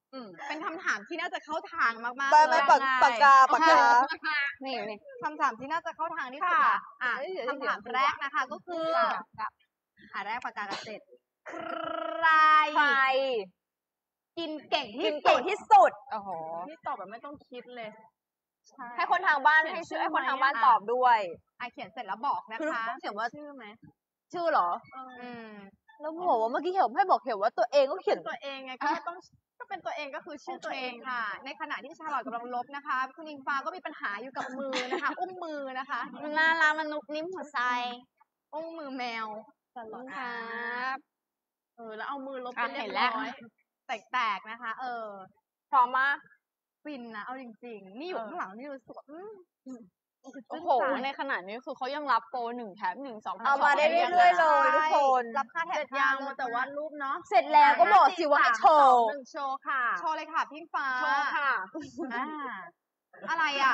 เป็นคำถามที่น่าจะเข้าทางมากๆไปเลยไปปากปากกาปากกานี่นี่คำถามที่น่าจะเข้าทางที่สุดค่ะอ่ะคำถามแรกนะคะก็คืออ่ะแรกปากกาเสร็จใครใครกินเก่งกิที่นสุเก่งดที่สุดโอ้โหที่ตอบแบบไม่ต้องคิดเลยให้คนทางบ้านให้ชื่อให้คนทางบ้านตอบด้วยอ่ะเขียนเสร็จแล้วบอกนะคือคะต้องเขียนว่าชื่อไหมชื่อเหรออืมแล้วบอกว่าเมื่อกี้เห็นให้บอกเห็นว่าตัวเองก็เขียนตัวเองไงก็ต้องก็เป็นตัวเองก็คือชื่อตัวเองค่ะ ในขณะที่ชาลอตกำลังลบนะคะคุณอิงฟ้าก็มีปัญหาอยู่กับมือนะคะ อุ้มมือนะคะมันน่ารักมันนุกนิ่มหัวใจอุ้มมือแมวครับเออแล้วเอามือลบอ่ะไปเรียเห็บนแล้วร้อยแตกๆนะคะ เออพร้อมมากฟินนะเอาจริงๆ นี่อยู่ข้างหลังนี่รู้สึกว่าอืมโอ้โห ในขนาดนี้คือเขายังรับโปรหนึ่งแถมหนึ่งสองเอามาได้เรื่อยๆเลยทุกคนรับค่าแถบยางมาแต่วาดรูปเนาะเสร็จแล้วก็บอกสิว่าให้โชว์หนึ่งโชว์ค่ะ โชว์เลยค่ะพี่ฟ้าโชว์ค่ะอ่าอะไรอ่ะ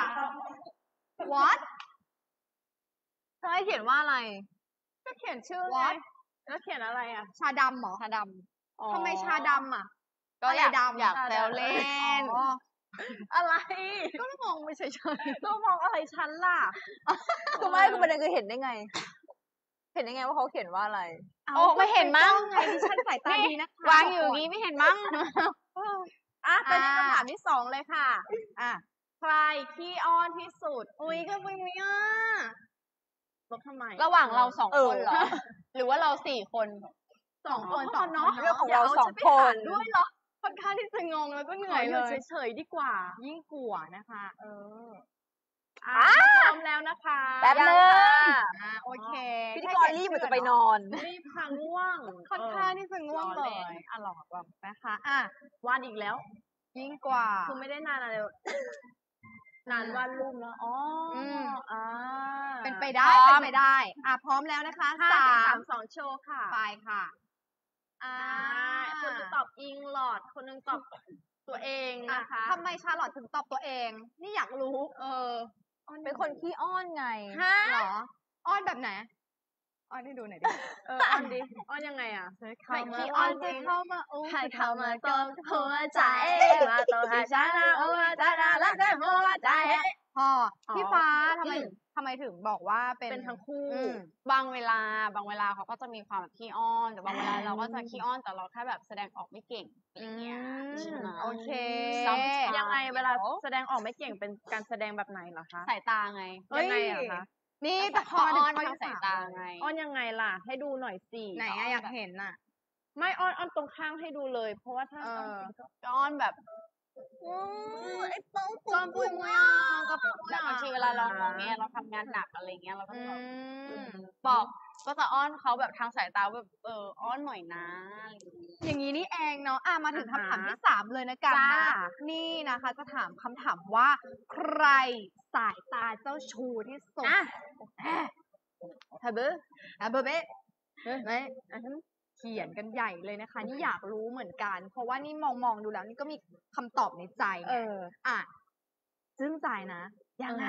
what เธอให้เขียนว่าอะไรก็เขียนชื่อไง What? แล้วเขียนอะไรอ่ะ ชาดำเหรอชาดทำไมชาดำอ่ะำก็อยากอะไรดำอยากชาดำแซวเล่นอ๋ออะไรก็มองไม่เฉยๆก็มองอะไรฉันล่ะคือไม่คือประเด็นคือเห็นได้ไง เห็นได้ไงว่าเขาเขียนว่าอะไรโอ้ไม่เห็นมั้งไงดิฉันสายตาดีนะคะวางอยู่อย่างนี้ไม่เห็นมั้งอ่ะตอนนี้คำถามที่สองเลยค่ะ อ่ะ ใครขี้อ้อนที่สุด อุ้ยก็ปุ้ยมุ้ยอ่ะลบทำไมระหว่างเราสองเอคอนเหรอ หรือว่าเราสี่คนสองคนสองเนาะคนเรื่องของเราสองคนอย่าเาฉัไปหาด้วยเหรอ ค่อนข้างที่จะงงแล้วก็เหนื่อยขออเลยู่ยเฉยๆดีกว่ายิ่งกลัวนะคะ เออ อ่ะอ่ะพร้อมแล้วนะคะแป๊บนึงอ่ะโอเคพิธีกรรีบเหมือนจะไปนอนรีบค่ะง่วง ค่อนข้างที่จะง่วงเลยอ่ะหลอกแบบนะคะ อ่ะวาดอีกแล้ว ยิ่งกว่า คือไม่ได้นานอะไร นานวาดรูปเนาะ อ๋ออมอ่าเป็เป็นนไปไปได้ได้เป็นไปได้ อ่ะพร้อมแล้วนะคะห้าสาสี่สามมสองโชว์ค่ะไปค่ะ อ่าคนหนึงตอบอิงหลอด คนหนึงตอบตัวเองอ่ะนะคะทำไมชาลอตถึงตอบตัวเอง นี่อยากรู้ เออเป็นคนขี้อ้อนไงฮะเหรอ อ้อนแบบไหน อ้อนให้ดูหน่อยดิเอออ้อนดิอ้อนยังไงอ่ะไม่ไม่ขี้ขี้อ้อ้ออน นจริจะงเข้ามาอุ้มให้จะเข้าเข้ามามาตตรรง งหัหัววใจใจมาตัวให้ฉันนะหัวใจนะรักได้หัวใจพออ๋อพี่ฟ้าทำไมอืมทำไมถึงบอกว่าเป็นเป็นทั้งคู่อืมบางเวลา บางเวลาเขาก็จะมีความแบบขี้อ้อน แต่บางเวลาเราก็จะขี้อ้อนแต่เราแค่แบบแสดงออกไม่เก่งอะไรเงี้ยอืมใช่ไหมโอเค Sometimes ยังไงเวลาแสดงออกไม่เก่งเป็นการแสดงแบบไหนเหรอคะสายตาไงยังไงอะคะนี่แต่แต่พพอออ้อนข้ทางสายตาไงอ้อนยังไงล่ะ ให้ดูหน่อยสิไหนอะอยากเห็นน่ะไม่อ้อนอ้อนตรงข้างให้ดูเลย เพราะว่าถ้าเอออ้อนจริงก็ก็อ้อนแบบไอ้ปองตอนปุยมุ้ยอ่ะก็แบบบางทีเวลาเรางอแงเราทำงานหนักอะไรเงี้ยเราก็อืแบบมบอกก็จะอ้อนเขาแบบทางสายตาแบบเอออ้อนหน่อยนะอะไรอย่างเงี้ยอย่างนี้นี่เองเนาะ อ่ะมาถึงอ่าคำฮะถามที่สามเลยนะกันจ้านะ นี่นะคะ จะถามคำถามว่า ใครสายตาเจ้าชูที่สุดอ่ะเธอเบออ่ะเบอร์เบ้ไม่อ่ะเขียนกันใหญ่เลยนะคะ นี่อยากรู้เหมือนกัน เพราะว่านี่มองมองๆดูแล้ว นี่ก็มีคำตอบในใจไงเอออ่ะซึ่งใจนะ ยังไง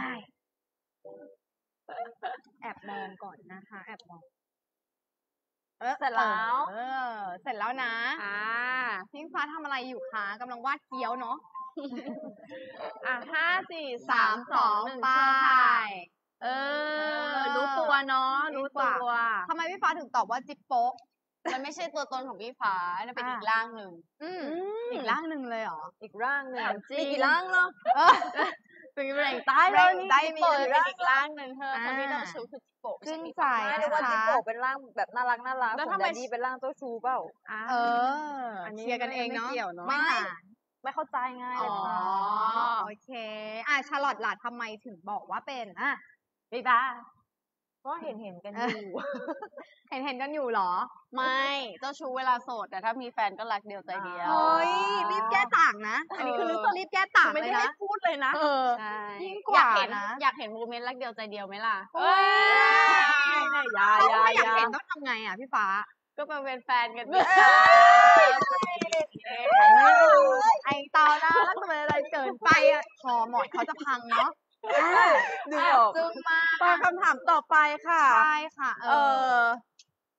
แอบมองก่อนนะคะ แอบมอง เออเสร็จแล้วเออ เสร็จแล้วนะอ่าพิงฟ้าทำอะไรอยู่คะกำลังวาดเกี๊ยวเนาะอ่ะห้าสี่สาสาม มสสออง งหนึ่งไปโชว์ค่ะ เอเอออรู้ตัวเนาะ รู้ตัวทำไมพี่ฟ้าถึงตอบว่าจิ๊บโป๊ะมันไม่ใช่ตัวตนของพี่ฟ้านั่นเป็นอ่าอีกร่างหนึ่งอืมอืมอีกร่างหนึ่งเลยเหรออีกร่างหนึ่งถามจริงมีกี่ร่างเหรอเออเป็นแรงใต้แรเลยงนี่ใต้จิโปะเป็นอีกร่างหนึ่งเธออ่าคนที่เจ้าชู้คือจิโปะไม่ซึ่ใช่งพี่ใจฟ้าไม่รู้ว่านะคะจิโกะเป็นร่างแบบน่ารักน่ารักแล้วส่ทำวนไมแดดดี้เป็นร่างเจ้าชู้เปล่าเอออันนี้เชียร์กันเองเนาะไม่เกี่ยวเนอะไม่ไม่หารไม่เข้าใจไงอ๋อ โอเค อ่ะชาลอตล่ะทำไมถึงบอกว่าเป็น อ่ะพี่ฟ้าก็เห็นเห็นกันอยู่เห็นเห็นกันอยู่เหรอไม่เจ้าชู้เวลาโสดแต่ถ้ามีแฟนก็รักเดียวใจเดียวเฮ้ย รีบแก้ต่างนะ อันนี้คือเออรีบรีบแก้ต่างไม่เลยได้ให้นะพูดเลยนะเออใช่ยิ่งกอว่ายากเห็นนะอยากเห็นโมเมนต์รักเดียวใจเดียวไหมล่ะเฮ้ยยาเขายาไม่อยากยาเห็นต้องทำไงอ่ะพี่ฟ้าก็มาเป็นแฟนกันไอตอนนะทำไมอะไรเกินไปอ่ะคอหมอนเขาจะพังเนาะดึงออกจึงมากไปคำถามต่อไปค่ะใช่ค่ะ เอเอออ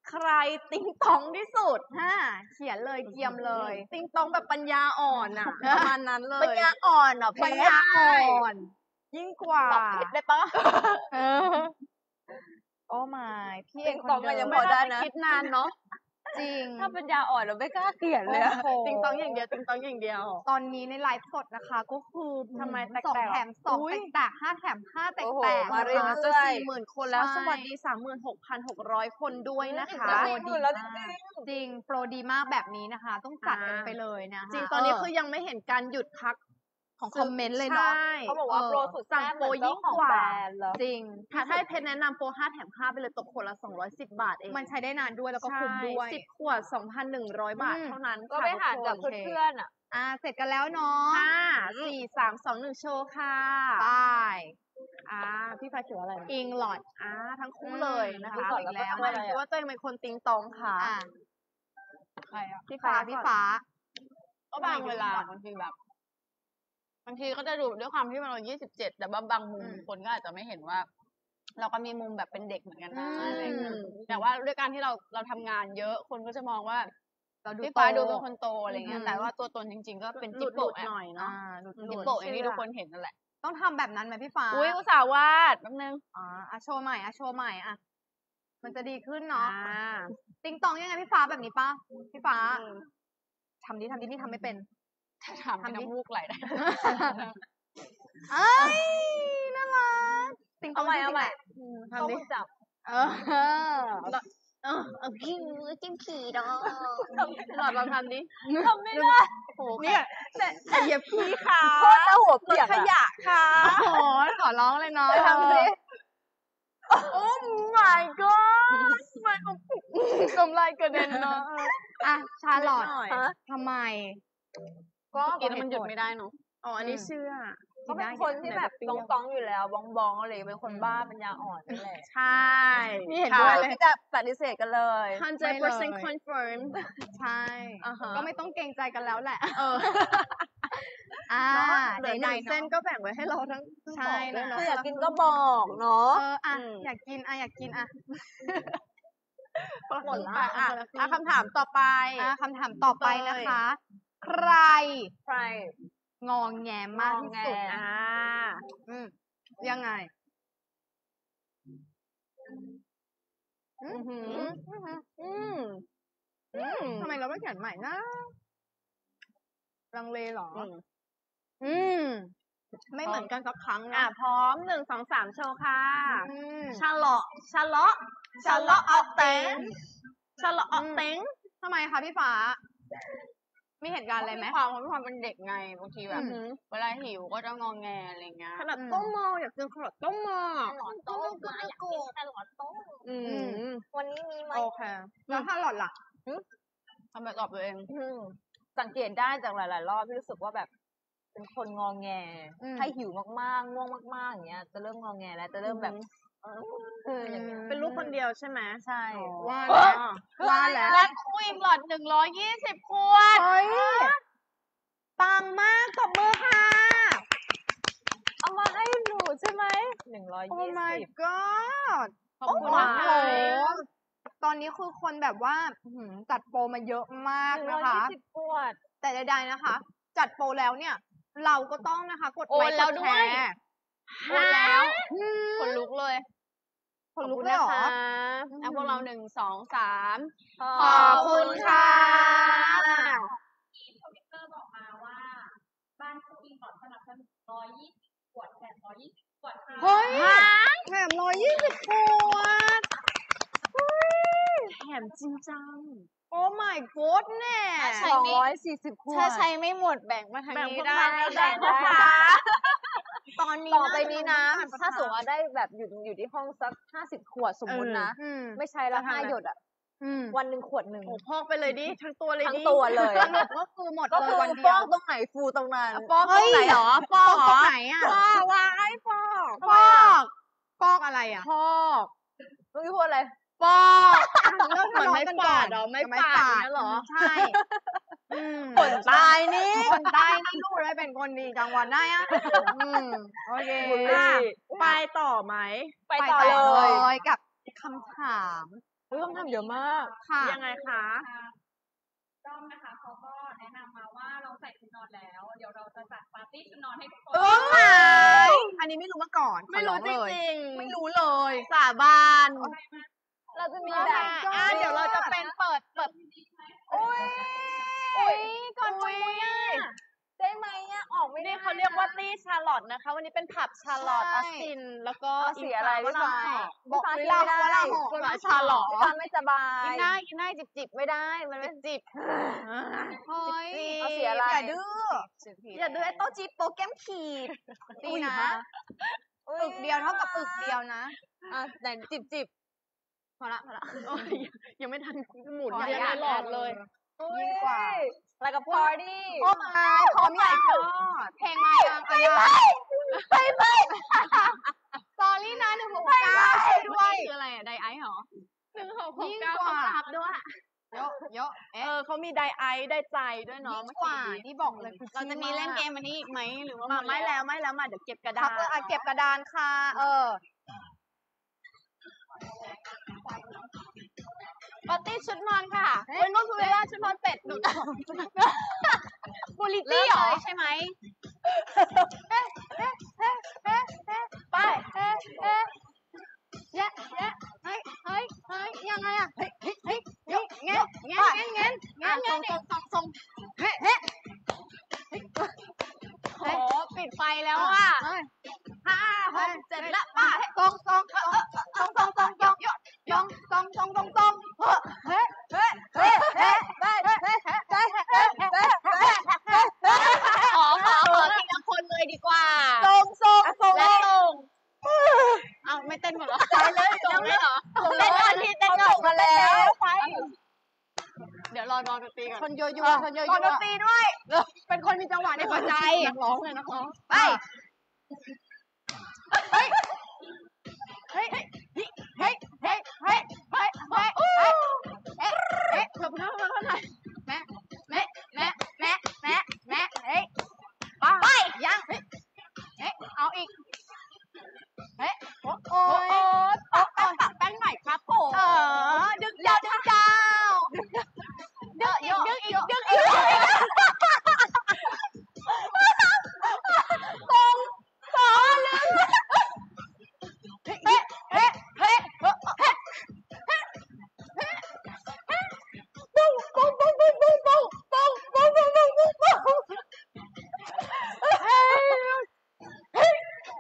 ใครติ๊งตองที่สุดฮะเขียนเลยเกียมเลย ติ๊งตองแบบปัญญาอ่อนอ่ะประมาณนั้นเลยปัญญาอ่อนเหรอเพปัญชรญาอ่อน ยิ่งกว่าตอบผิดได้ปะเออโอ้ my พี่เอติ๊งงคนตองก็เดิยัมงพอได้นะคิดนานเนาะจริงถ้าปัญญาอ่อนเราไม่กล้าเขียนเลยอะโอ้โหติงตองอย่างเดียวติงตองอย่างเดียวตอนนี้ในไลฟ์สดนะคะ ก็คือทำไมแตกๆสองแถมสองอุ๊ยแตกๆห้าแถมห้าแตโอ้โหกๆมาเรื่อยนะคะๆจะสี่หมื่นคนแล้วใช่สวัสดีสามหมื่นหกพันหกร้อยคนด้วยนะคะจะสี่หมื่นแล้วจริงจริงโปรดีมากแบบนี้นะคะ ต้องจัดกันอ่าไปเลยนะคะจริงตอนนี้คือยังไม่เห็นการหยุดพักของคอมเมนต์เลยเนาะใช่เขาบอกว่าโปรสุดสั่งแซ่บโปรเหมือนยิ่เจ้าง ของกว่าแบรนด์เหรอจริงถ้าให้เพชรแนะนำโปรห้าแถมห้าไปเลยตกขวดละสองร้อยสิบบาทเองมันใช้ได้นานด้วยแล้วก็คุ้มด้วยสิบขวดสองพันหนึ่งร้อยบาทอืมเท่านั้นก็ไปหารกับทุคนเพื่อนๆอ่ะอ่าเสร็จกันแล้วเนาะห้าสี่สามสองหนึ่งโชว์ค่ะไปอ่าพี่ฟ้าเขียนว่าอะไรนะอิงหลอดอ่าทั้งคู่เลยนะคะอืมอีกแล้วไม่รู้ว่าตัวเองเป็นคนติงตองค่ะอ่าใครอะพี่ฟ้าพี่ฟ้าก็บางเวลาบางทีแบบบางทีก็จะดูด้วยความที่มันเรายี่สิบเจ็ดแต่ว่าบางมุมอืมคนก็อาจจะไม่เห็นว่า เราก็มีมุมแบบเป็นเด็กเหมือนกันนะอืมอะไรอย่างเงี้ยแต่ว่าด้วยการที่เราเราทำงานเยอะคนก็จะมองว่าเราดูพี่ฟ้าโตดูเป็นคนโตอะไรเงี้อืยมแต่ว่าตัวตนจริง ๆ ก็เป็นหลุจิ๊ดบหลุโปะดอะหน่อยอ่าเนาะหลุดจิ๊บๆโปะอย่างที่ทุกคนเห็นนั่นแหละต้องทำแบบนั้นไหมพี่ฟ้าอุ้ยอุตส่าห์วาดแป๊บนึงอ๋ออ่ะโชว์ใหม่อ่ะโชว์ใหม่อ่ะมันจะดีขึ้นอ่าเนาะติงตองยังไงพี่ฟ้าแบบนี้ป่ะพี่ฟ้าทำดิทำดินี่ทำไม่เป็นถ้าถามเป็นน้ำมูกไหลได้เอ้ยน่ารักติงตอเอางใหม่จริงๆเอาใหม่แหละต้องทำดิจับเออเออเออกิ้งกิ้งขี่ดอกหลอดลองทำดิทำไม่ได้โอ้โหเนี่ยแต่อย่าพี่ค่ะโคตรหัวเปียกขอะยะค่ะโอ้โหขอร้องเลยเนาะทำสิโอ้ my god มันกำไรกระเด็นเนาะอ่ะชาลอตนิดหน่อยฮะทำไมก็ กินแล้วมันหยุดไม่ได้เนาะอ๋ออันนี้เชื่อก็เป็นคนที่แบบตองๆอยู่แล้วบ้องบ้องๆอะไรเป็นคนบ้าปัญญาอ่อนนั่นแหละใช่นี่เห็นใช่ด้วยเลยที่จะปฏิเสธกันเลยพันเจเปอร์เซ็นต์ confirm ใช่อ่าฮะก็ไม่ต้องเกรงใจกันแล้วแหละเอออ่าเหลือหไหนนึ่งๆเส้นเนาะก็แบ่งไว้ให้เราทั้งใช่ด้วยนะคืออยากกินก็บอกเนาะเอออ่ะอืมอยากกินอ่ะอยากกินอ่ะหมดละอ่ะอ่ะอ่ะคำถามต่อไปอ่ะคำถามต่อไปนะคะ ใครใครงองแงมากที่สุดงอแงอ่ะอ่าอืมยังไงอือหืออืมอืมทำไมเราไม่เขียนใหม่นะลังเลเหรออืมอืมไม่เหมือนกันสักครั้งอ่ะอ่ะพร้อมหนึ่งสองสามโชว์ค่ะอืมชาลอชาลอชาลอเอาเต็งชาลอเอาเต็งทำไมคะพี่ฟ้า มีเหตุการณ์อะไรไหมมีความเขามีความเป็นเด็กไงบางทีแบบอืมเวลาหิวก็จะงองแงอะไรเงี้ยขนาดอืมต้มหม้ออยากกินขนาดต้มหม้อหลอดโต๊ะมาอยากกินแต่หลอดโต๊ะอืมวันนี้มีไหมโอเค แล้วถ้าหลอดล่ะทำแบบตอบตัวเองอืมสังเกตได้จากหลาย ๆ รอบที่รู้สึกว่าแบบ เป็นคนงองแงอืมถ้าหิวมากๆง่วงมากๆอย่างเงี้ย จะเริ่มงองแงแล้วจะเริ่มแบบเออเอออย่างเงี้ยเป็นลูกคนเดียวใช่ไหมใช่ว่าอ๋แล้วอว่าแล้วและคุยหลอดหนึ่งร้อยยี่สิบขวดเฮ้ย ปังมากตบมือค่ะเอามาให้หนูใช่ไหมหนึ่งร้อยโอ้ยี่ my สิบ god ขอบคุณโอ้นะโหคะตอนนี้คือคนแบบว่าอื้อหือจัดโปรมาเยอะมากหนึ่งร้นะอยคะยี่สิบขวดแต่ใดๆนะคะ จัดโปรแล้วเนี่ย เราก็ต้องนะคะ กดโอนไลค์แล้กวดด้แชวยร์โอนแล้วอืมคนลุกเลยคนลุกเลยเหรออ่ะพวกเราหนึ่งสองสามขขอบคุณค่ะทวิตเตอร์บอกมาว่า บ้านคู่อิงหลอดสนับสนุนร้อยยี่สิบขวดแถมร้อยยี่สิบขวดค่ะเฮ้ยแถมร้อยยี่สิบขวดแถมจริงจังโอ้ my god แน่ใช่สองร้อยสี่สิบขวดถ้าใช้ไม่หมดแบ่งมาทางแบ่งนี้พวกได้เราได้แบ่งนะคะตอนนี้ต่อไปนี้นะน่จะถ้าสมมติว่าได้แบบอยู่อยู่ที่ห้องสักห้าสิบขวดสมมุตินะอืมไม่ใช้แล้วจะทำห้าอะไรหยดอ่ะอืมวันหนึ่งขวดหนึ่งโอ้พอกไปเลยดิ ทั้งตัวเลยทั้งดิตัวเลยสรุปก็คือหมดก็เลคืยอวันฟเดียอวกตรงไหนฟูตรงนั้นฟอกตรงไหนเหรอฟอกตรงไหนอ่ะฟอกวางไอ้ฟอกฟอกฟอกอะไรอ่ะฟอกเมื่อกี้พูดอะไรฟอกเริ่มเหมือนทะไม่เลาะกันปาก่อดนเหรอไม่กับปาดเนี่ยเหรอใช่อืมคนตายนี่คนใต้นี่รู้ได้เป็นคนดีจังหวัดได้อ่ะอืมโอเคบุรีไปต่อไหมไปต่อเลยยกับคำถามเฮ้ยต้องทำเยอะมากค่ะยังไงคะด้อมนะคะเขาก็แนะนำมาว่าเราใส่ชุดนอนแล้ว เดี๋ยวเราจะจัดปาร์ตี้ชุดนอนให้ทุกคนเอออันนี้ไม่รู้มาก่อนไม่รู้ขอจองเลยริงไม่รู้เลย สาบานเราจะมีๆแบบอ่ะเดี๋ยวเราจะเป็นเปิดเปิดอุ้ยอุ้ยก่อนปุยมุ้ยอ่ะได้ไหมอ่ะออกไม่ได้นี่เขาเรียกว่าตี้ชาร์ลอตนะคะ วันนี้เป็นผับชาร์ลอตออสติน แล้วก็เอาสีอะไรอิพี่งฟ้าฟ้าบอกพี่เวฟ้าลากินไม่ว่าได้เราคนละชาร์ลอตพี่ฟ้าไม่สบายกินได้กินได้จิบจิบๆไม่ได้ มันไม่จิบเฮ้ยเอาสีอะไรอย่าดื้อจิบๆอย่าดื้อไอ้โตจีโปรแกรมขีดดีนะ อึกเดียวเท่ากับอึกเดียวนะอ่ะแต่จิบจิบพอละพอละโอ้ยยังไม่ทันหมุนขอยังอนุญาตไม่หลอดเลยยิ่งกว่าอะไรกับพาร์ตี้โอ้ my พร้อมใหญ่ก็เพลงมายังไปไปไปไปสอรี่นะหนึ่งหกเก้าด้วยคืออะไรอ่ะ ไดไอซ์เหรอหนึ่งหกหกยิ่งเก้ากว่าทับด้วยเยอะเยอะเออเขามีไดไอซ์ได้ใจด้วยเนาะยิ่งกว่าที่บอกเลยคือเราจะมีเล่นเกมอันนี้อีกไหมหรือว่ามาหดไม่แล้วไม่แล้วมาเดี๋ยวเก็บกระดาครัษบอ่ะเก็บกระดานค่ะ เออปาร์ตี้ชุดนอนค่ะเฮ้ยนุ่นพูเวล่าชุดนอนเป็ดหนูบูลิตี้เหรอใช่ไหมไปเฮ้เฮ้เย้เย้เฮ้ยเฮ้ยเฮ้ยยังไงอ่ะเฮ้ยเฮ้ยเฮ้ยเฮ้ยเงี้ยเงี้ยเงี้ยเงี้ยเงี้ยส่งส่งส่งเฮ้เฮ้โอ้ปิดไฟแล้วอ่ะห้าหกเจ็ดละป้าตองตองตองตองตองตองตองยองตองตองตองตองเฮ้เฮ้เฮ้เฮ้เฮ้เฮ้เฮ้เฮ้เฮ้เฮ้เฮ้เฮ้ขอขอขอทีละคนเลยดีกว่าตองตองตองและส่งเอาไม่เต้นหมดเหรอไปเลยส่งเลยเหรอเต้นก่อนทีเต้นก่อนมาแล้วไปเดี๋ยวรอนอนดนตรีก่อนชนโยโย่ชนโยโย่ดนตรีด้วยเป็นคนมีจังหวะในหัวใจนักร้องเลยนักร้องไปเฮ้ยเฮ้ยเฮ้ยเฮ้ยเฮ้ยเฮ้ยเฮ้ยเฮ้ยเฮ้ยเฮ้ยเฮ้ยเพิ่มเพิ่มเพิ่มหน่อยแม่แม่แม่แม่แม่แม่เฮ้ยไปยังเฮ้ยเฮ้ยเอาอีกเฮ้ยโอ้โอ้ตักตักตักแป้งหน่อยครับผมเออดึกยาวดึกยาวดึกอีกดึกอีกดึกอีกตรงขอลืมเฮ้เฮ้เฮ้เฮ้เฮ้ปุ้งปุ้งปุ้งปุ้งปุ้งปุ้งปุ้งปุ้งปุ้งปุ้งปุ้งปุ้งเฮ้เฮ้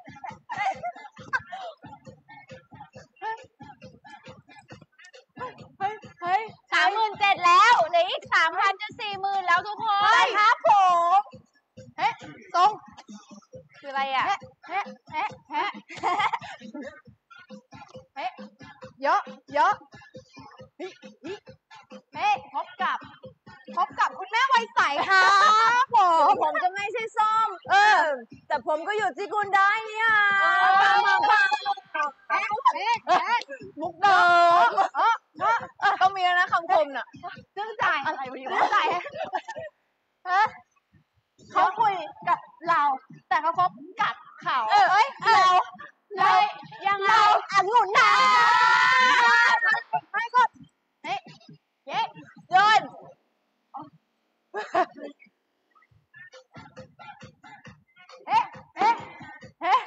เฮ้เฮ้สามหมื่นเจ็ดแล้วเหลืออีกสามพันจะสี่หมื่นแล้วทุกคนไปครับผมเฮ้ตรงคืออะไรอ่ะเฮ้เฮ้เฮ้เฮ้เยอะเยอะเฮ้เฮ้พบกับพบกับคุณแม่วัยใสครับผมผมจะไม่ใช่ส้มเออแต่ผมก็อยู่ที่คุณได้เนี่ยฟังฟังฟังเฮ้เฮ้เฮ้มุกเดิมเออเออเออต้องมีแล้วนะคำคมน่ะซึ่งใจอะไรวะอยู่ใจฮะเขาคุยกับเรา แต่เขาคบกับเขาเอ้ยเราเรายังเราอังุ่นนะให้กดเฮ้เย้โยนเฮ้เฮ้เฮ้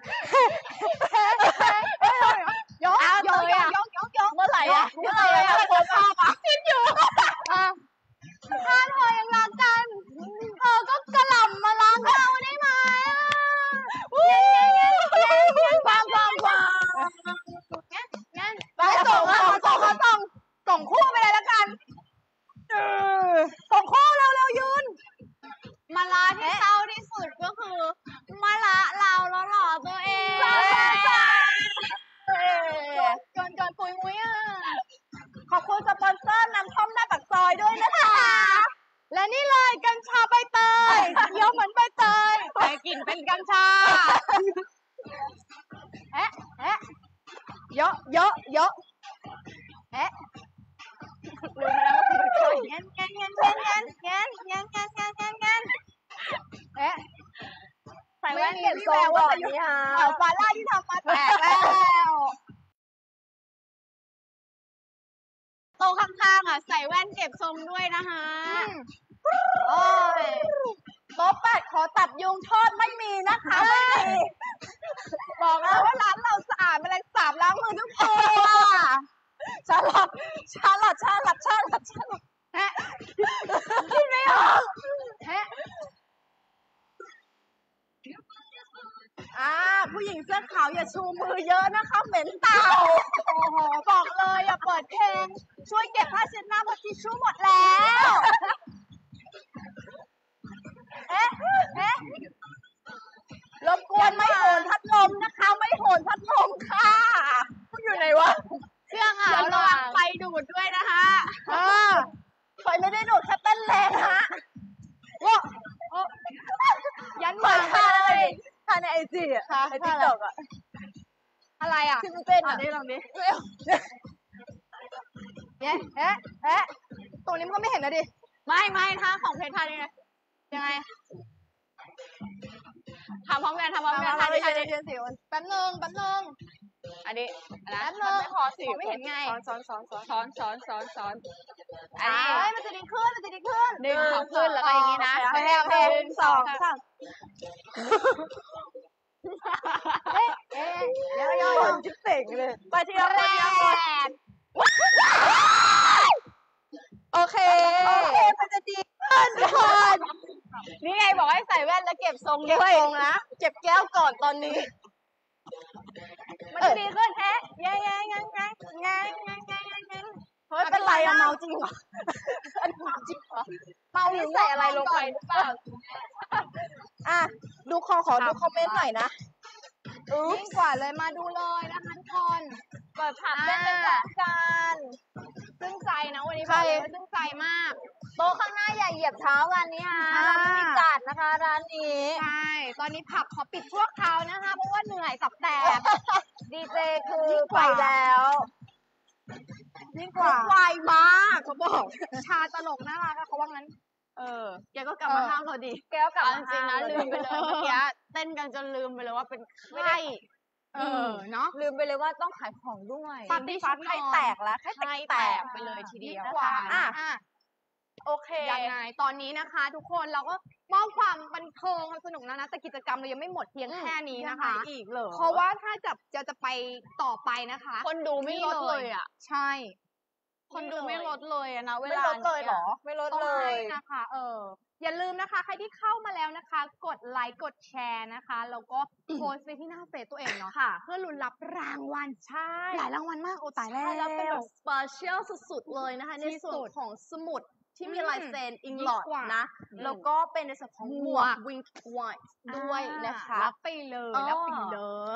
ยกยกยกยกยกยกเมื่อไหร่อะเมื่อไหร่อะโคตรภาพอะสิ้นอยู่ถ้าเธอยังรักกันเธอก็กระหล่ำมารักเราได้ไหมเย้เย้เย้เย้ฟังฟังฟังงั้นงั้นไปส่งส่งส่งส่งส่งคู่ไปเลยละกันส่งคู่เร็วเร็วยืนมาลาที่เศร้าที่สุดก็คือมาละเราแล้วหล่อตัวเองเกินเกินปุยมุ้ยอ่ะ ขอบคุณสปอนเซอร์น้ำส้มหน้าปากซอยด้วยนะคะ และนี่เลยกัญชาใบเตยเยอะเหมือนใบเตยแต่กลิ่นเป็นกัญชาแอะแอะเยอะเยอะเยอะแอะลืมแล้วว่าคือใครเงี้ยเงี้ยเงี้ยเงี้ยเงี้ยเงี้ยเงี้ยเงี้ยเงี้ยเงี้ยเงี้ยแอะใส่แว่นเก็บทรงก่อนนี่ฮะเอาฟาร่าที่ทำมาแตกแล้วโต๊ะข้างๆอ่ะใส่แว่นเก็บทรงด้วยนะคะโอ้ยโต๊ะแปดขอตับยุงทอดไม่มีนะคะไม่มีบอกแล้วว่าร้านเราสะอาดแมลงสาบล้างมือทุกตัวชาลอตชาลอตชาลอตชาลอตชาลอตแฮะคิดไม่ออกแฮะอ่าผู้หญิงเสื้อขาวอย่าชูมือเยอะนะคะเหม็นเต่าโอ้โหบอกเลยอย่าเปิดเพลงช่วยเก็บผ้าเช็ดหน้าเพราะทิชชู่หมดแล้วเอ๊ะเอ๊ะรบกวนไม่โหนพัดลมนะคะไม่โหนพัดลมค่ะอยู่ไหนวะเสื้อขาวระวังไฟดูดด้วยนะคะอ่าไฟไม่ได้ดูดแค่เต้นแรงฮะว้ายันมาเลยท่าในไอจีอ่ะในติ๊กต็อกอ่ะอะไรอ่ะที่มันเต้นอ่ะลองดิเอ๊ะเอ๊ะเอ๊ะตรงนี้มันก็ไม่เห็นนะดิไม่ไม่ท่าของเพชรท่านี้ไงยังไงทำพร้อมกันทำพร้อมกันท่านี้ท่านี้เสียวแป๊บนึงแป๊บนึงอันนี้นะแป๊บนึงไม่พอสิไม่เห็นไงซ้อนซ้อนซ้อนซ้อนซ้อนซ้อนซ้อนอันเอ้นี้ยมันจะดีขึ้นมันจะดีขึ้นหนึ่งสองขึ้นแล้วก็อย่างนี้นะโอเคโอเคหนึ่งสองสามเอ๊ะเอ๊ะเดี๋ยวเดี๋ยวจิ๊บเต่งเลยไปทีละคนทีละคน โอเค โอเค มันจะดีขึ้นทุกคนนี่ไงบอกให้ใส่แว่นแล้วเก็บทรงเก็บด้วยตรงนะ เก็บแก้วก่อนตอนนี้ มันจะดีขึ้นแฮะแง่แง่แง่แง่แง่แง่แง่แง่เฮ้ยเป็นไรอะเมาจริงเหรออันเมาจริงเหรอเมาหรือใส่อะไรลงไปหรือเปล่าอ่ะ ดูคอขอดูคอมเมนต์หน่อยนะยิ่งกว่าเลยมาดูเลยนะคะทุกคนเปิดผับเล่นเป็นแบบกันซึ้งใจนะวันนี้บอกเลยว่าซึ้งใจมากโต๊ะข้างหน้าอย่าเหยียบเท้ากันนี่ฮะเราไม่มีจัดนะคะร้านนี้ใช่ ตอนนี้ผับขอปิดชั่วคราวนะคะ เพราะว่าเหนื่อยสับแตกดีเจคือยิ่งกไปว่าแล้วยิ่งกว่าไวมากเขาบอก ชาตลกน่ารักอะเขาว่างั้น เออ แกก็กลับมาห้ามเราดีแก้วกลับเอามาจริงๆนะห้าลืมไปเลยเมื่อกี้เต้นกันจนลืมไปเลยว่าเป็นไข้เออ เนาะลืมไปเลยว่าต้องขายของด้วยปาร์ตี้ฟัดไข่แตกแล้วไข่ไข้แตแตกกไปเลยทีเดียวกว่าอ่ะอ่ะโอเค ยังไง ตอนนี้นะคะ ทุกคนเราก็มอบความบันเทิงความสนุกแล้วนะ แต่กิจกรรมเรายังไม่หมดเพียงแค่นี้นะคะอีกเหรอเพราะว่าถ้าจะจะจะไปต่อไปนะคะคนดูไม่ลดเลยอ่ะใช่คนดูไม่ลดเลยอะนะเวไม่ลาลดเลยเหรอ ไม่ลดต้องเลให้ยนะคะ เออ อย่าลืมนะคะ ใครที่เข้ามาแล้วนะคะ กดไลค์ กดแชร์นะคะ แล้วก็โพสต์ไปที่หน้าเฟซตัวเองเนาะค่ะเพื่อลุ้นรับรางวัล ใช่ หลายรางวัลมาก โอ้ตายแล้วใช่แล้วเป็นแบบสเปเชียลสุดๆเลยนะคะ ในที่ส่สุวนดของสมุดที่มีอืมลายเซ็นอิงยิ่ลงอดกว่านะอืมแล้วก็เป็นในส่วนของหมวกวิงไวท์ด้วยนะคะรับไปเลยเออรับไปเลย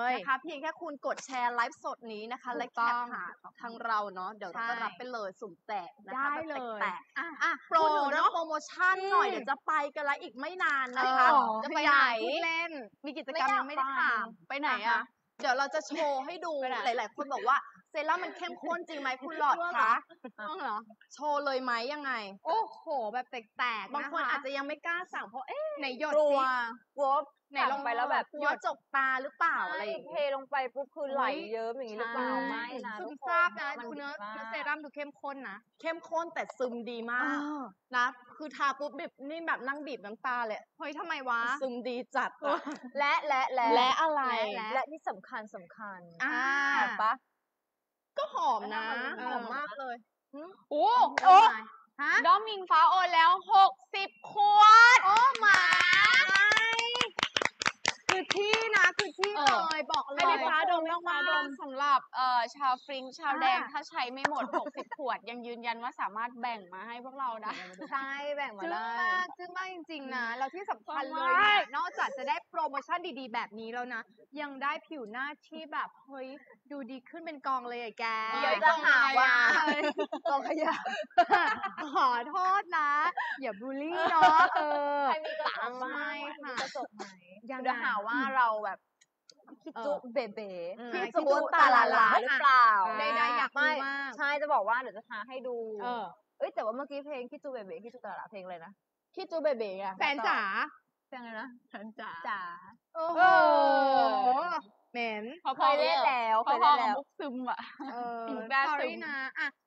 นะคะเพียงแค่คุณกดแชร์ไลฟ์สดนี้นะคะถูกและแคต้ปองหาทางเราเนาะเดี๋ยวเราจะใช่รับไปเลยสุ่มแจกนะคะได้แบบเลยแตกๆอ่ะอ่ะโปรพูดถึงเรื่องเนาะโปรโมชั่นหน่อยอืมเดี๋ยวจะไปกันแล้วอีกไม่นานนะคะเออจะไปไหนพูดเล่น มีกิจกรรมยังไม่ได้ถามไปไหนอะเดี๋ยวเราจะโชว์ให้ดูไปไหนหลาย ๆ คนบอกว่าเซรั่มมันเข้มข้นจริงไหมคุณหลอดคะต้องเหรอโชว์เลยไหมยังไงโอ้โห แบบแตกๆบางคนอาจจะยังไม่กล้าสั่งเพราะเอ๊ะไหนหยดกลัสิวกลัวไหนลงไปแล้วแบบกลัวจกตาหรือเปล่าอะไรอย่างเทเงี้ยลงไปปุ๊บคือไหลเยิ้มอย่างนี้หรือเปล่าใช่ไม่นะซึทุมกคนซาบนะมัคุณเนื้อดีมากเซรั่มดูเข้มข้นนะ เข้มข้นแต่ซึมดีมาก นะ คือทาปุ๊บบีบนี่แบบนั่งบีบน้ำตาเลย เฮ้ยทำไมวะ ซึมดีจัดอะและและและและอะไรและและที่สำคัญสำคัญอ่าเห็นปะก็หอมนะเออหอมมากเลยโอ้โอ้ฮะด้อมมิงฟ้าโอนแล้วหกสิบขวดโอ้มาคือที่นะ คือที่เอเลอย บอกเลยให้พี่ฟ้าดมต้องฟ้าดมสำหรับเอ่อชาวฟริงชาวแดงอ่าถ้าใช้ไม่หมด หกสิบ ขวด ยังยืนยันว่าสามารถแบ่งมาให้พวกเราได้ใช่แบ่งมาจึ้งได้มากจึ้งมากจริง ๆ นะ แล้วที่สำคัญเลยมากเนี่ยนอกจากจะได้โปรโมชั่นดีๆ แบบนี้แล้วนะ ยังได้ผิวหน้าที่แบบ เฮ้ย ดูดีขึ้นเป็นกองเลยอะแกเดี๋ยวจะหาว่ากองขยะ ขอโทษนะ อย่าบูลลี่เนาะเออใครมีกระจกไหมไม่ค่ะมีกระจกไหมยังไงเดี๋ยวหาว่าเราแบบคิดจุเออเบเบอืมพี่คิดจุจุตาลาลาตาลาลาหรือเปล่าใดๆอยากรู้ไม่มากใช่จะบอกว่าเดี๋ยวจะทาให้ดูเออเอ้ยแต่ว่าเมื่อกี้เพลงคิดจุเบเบคิดจุตาลาลาเพลงอะไรนะคิดจูเบเบ้อะแฟนจ๋าเพลงอะไรนะแฟนจ๋าจ๋าโอ้โหเหม็นพอเคยเล่นแล้วพเคอย ๆเล่นกับแล้วมุกซึมอะเออแบด sorry ซึมนะอ่ะ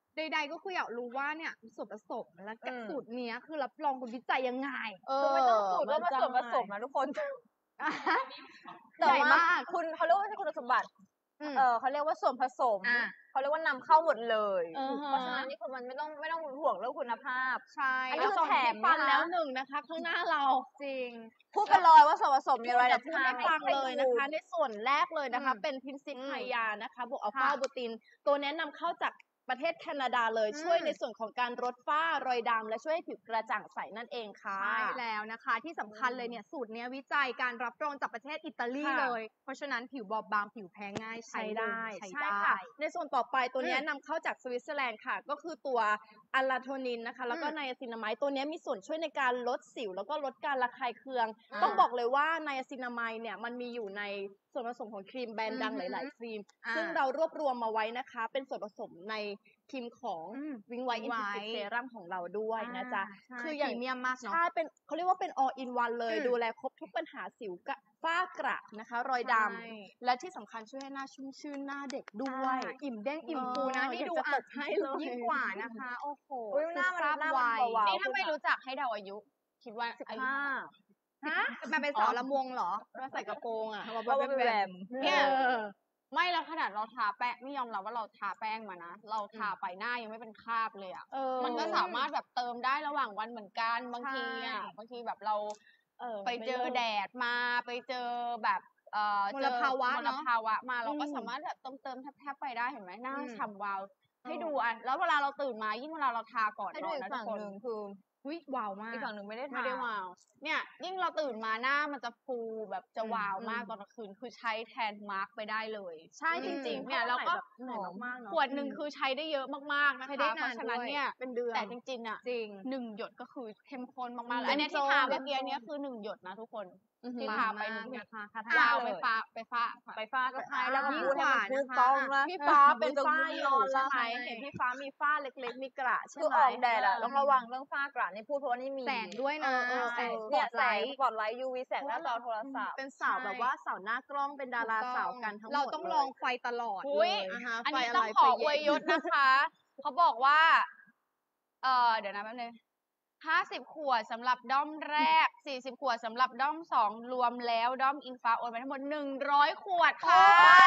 ใดๆก็คืออยากรู้ว่าเนี่ยส่วนผสมและอืมสูตรเนี้ยคือรับรองคุณวิจัยยังไงเอคือไม่ต้องสูตรมัว่ามาจะส่วนผสมนะทุกคนแต่ใหญ่ว่ามากคุณเขาเรียกว่าไม่ใช่คุณสมบัติอืมเออเขาเรียกว่าส่วนผสมอ่ะเขาเรียกว่านำเข้าหมดเลยอือฮะเพราะฉะนั้นนี่คือมันไม่ต้องไม่ต้องห่วงเรื่องคุณภาพใช่อันนี้คือส่งแถมให้ฟังนะคะแล้วหนึ่งนะคะ ข้างหน้าเราจริงพูดกันเลยว่าส่วนผสมมีอะไรเดี๋เดี๋ยยว วพูดทาให้ฟังเลยนะคะ ในส่วนแรกเลยนะคะอืมเป็นพินซิปอืมไฮยานะคะบวกอัลฟาค่ะบูติน ตัวนี้นำเข้าจากประเทศแคนาดาเลยอืมช่วยในส่วนของการลดฝ้ารอยดำและช่วยให้ผิวกระจ่างใสนั่นเองค่ะใช่แล้วนะคะที่สำคัญเลยเนี่ยสูตรเนี้ยวิจัยการรับรองจากประเทศอิตาลีค่ะเลย เพราะฉะนั้นผิวบอบบางผิวแพ้ง่ายใช้ใช้ได้ใช้ใช่ได้ค่ะ ในส่วนต่อไปตัวเนี้ยอืมนำเข้าจากสวิตเซอร์แลนด์ค่ะ ก็คือตัวอะลาโทนินนะคะ แล้วก็อืมไนอาซินามายด์ตัวเนี้ยมีส่วนช่วยในการลดสิว แล้วก็ลดการระคายเคืองอ่าต้องบอกเลยว่าไนอาซินามายด์เนี่ยมันมีอยู่ในส่วนผสมของครีมแบรนด์ดังหลาย ๆ ครีมอ่าซึ่งเรารวบรวมมาไว้นะคะ เป็นส่วนผสมในครีมของอืมวิงไวอินทิฟิก Wing เซรั่มของเราด้วยนะจ๊ะใช่คืออย่างพรีเมียมมากเนาะใช่เป็นเขาเรียกว่าเป็น all in one เลยอืมดูแลครบทุกปัญหาสิวกระฝ้ากระนะคะ รอยดใช่ำและที่สำคัญช่วยให้หน้าชุ่มชื่นหน้าเด็กด้วยอ่าอิ่มเด้งอิ่มฟูนะเออนี่อยากดูจะอ่ะตบให้เลยยิ่งกว่านะคะ โอ้โหอุ๊ยหน้ามันทราบหน้าไวมันวาวๆนี่ถ้าไม่รู้จักให้เดาอายุ คิดว่าสิบอายุห้าฮะมันเป็นสาวลำวงเหรอมาใส่กระโปรงอ่ะว่าว่าเป็นแบมเนี่ยเออไม่แล้วขนาดเราทาแป้งนี่ยอมรับว่าเราทาแป้งมานะ เราทาไปหน้ายังไม่เป็นคราบเลยอ่ะเออมันก็สามารถแบบเติมได้ระหว่างวันเหมือนกันบางทีอ่ะใช่บางทีแบบเราเออไปเจอม่ลิกแดดมาไปเจอแบบเอ่อมลภาวะเจอมลเนอะภาวะมาเราก็อืมสามารถแบบเติมเติมๆแทบๆไปได้เห็นไหมหน้าอืมฉ่ำวาวให้ดูอ่ะแล้วเวลาเราตื่นมายิ่งเวลาเราทาก่อนให้นดูอนอีกนะทุฝั่กงคนหนึ่งคืออุ้ยว้าวมากอีกฝั่งหนึ่งไม่ได้ทาไม่ได้วาวเนี่ยยิ่งเราตื่นมาหน้ามันจะฟูแบบจะวาวอืมมากตอนกลางคืนคือใช้แทนมาร์กไปได้เลยใช่จริงๆเนี่ยแล้วก็เหนื่อยมากๆเนาะขวดหนึ่งคือใช้ได้เยอะมากๆนะคะใช้ได้เพนานราะฉะนั้นด้วยเนี่ยเป็นเดือนแต่จริงๆอ่ะจริงหนึ่งหยดก็คือเข้มข้นมากๆอืมเลยอันเนี้ยที่เป็นโซนทาเมื่อกี้อันเนี้ยคือหนึ่งหยดนะทุกคนอือหือที่ทาไปหนึ่งหยดนะคะวาวไปฟ้าไปฟ้าไปฟ้าก็ใช้แล้วก็ยิ่งพูดให้มันกว่าถูกนะคะต้องนะพี่ฟ้าเป็นตรงฝ้านี้นอนใช่ไหมใช่เห็นพี่ฟ้ามีฝ้าเล็กๆ มีกระใช่คือไหมออกแดดอะเออต้องระวังเรื่องฝ้ากระนี่พูดเพราะว่านี่มีแสงด้วยนะเออเออแสงสปเนี่อย ตแสไลงท์สปอตไลท์ ยู วี แสงหน้าจอโทรศัพท์เป็นสาวแบบว่าสาวหน้ากล้องเป็นดาราถูกต้องสาวกันทั้งหมดเราต้องลองไฟตลอดอุ๊ยเลยาฮะอันนี้ไฟะต้องไรขอไฟอวยยศนะคะ เขาบอกว่า เออเดี๋ยวนะแป๊บนึงห้าสิบขวดสำหรับด้อมแรก สี่สิบขวดสำหรับด้อมสองรวมแล้วด้อมอิงฟ้าโอนไปทั้งหมดหนึ่งร้อยขวดค่ะ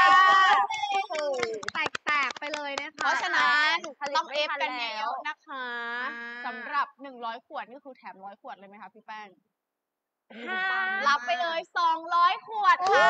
แตกๆไปเลยนะคะเพราะฉะนั้นผลิตต้องไม่เอฟทันกันแล้เยว อะๆนะคะอ่าสำหรับหนึ่งร้อยขวดนี่คือแถมร้อยขวดเลยไหมคะพี่แป้งห้ารับไปเลยสองร้อยขวดค่ะ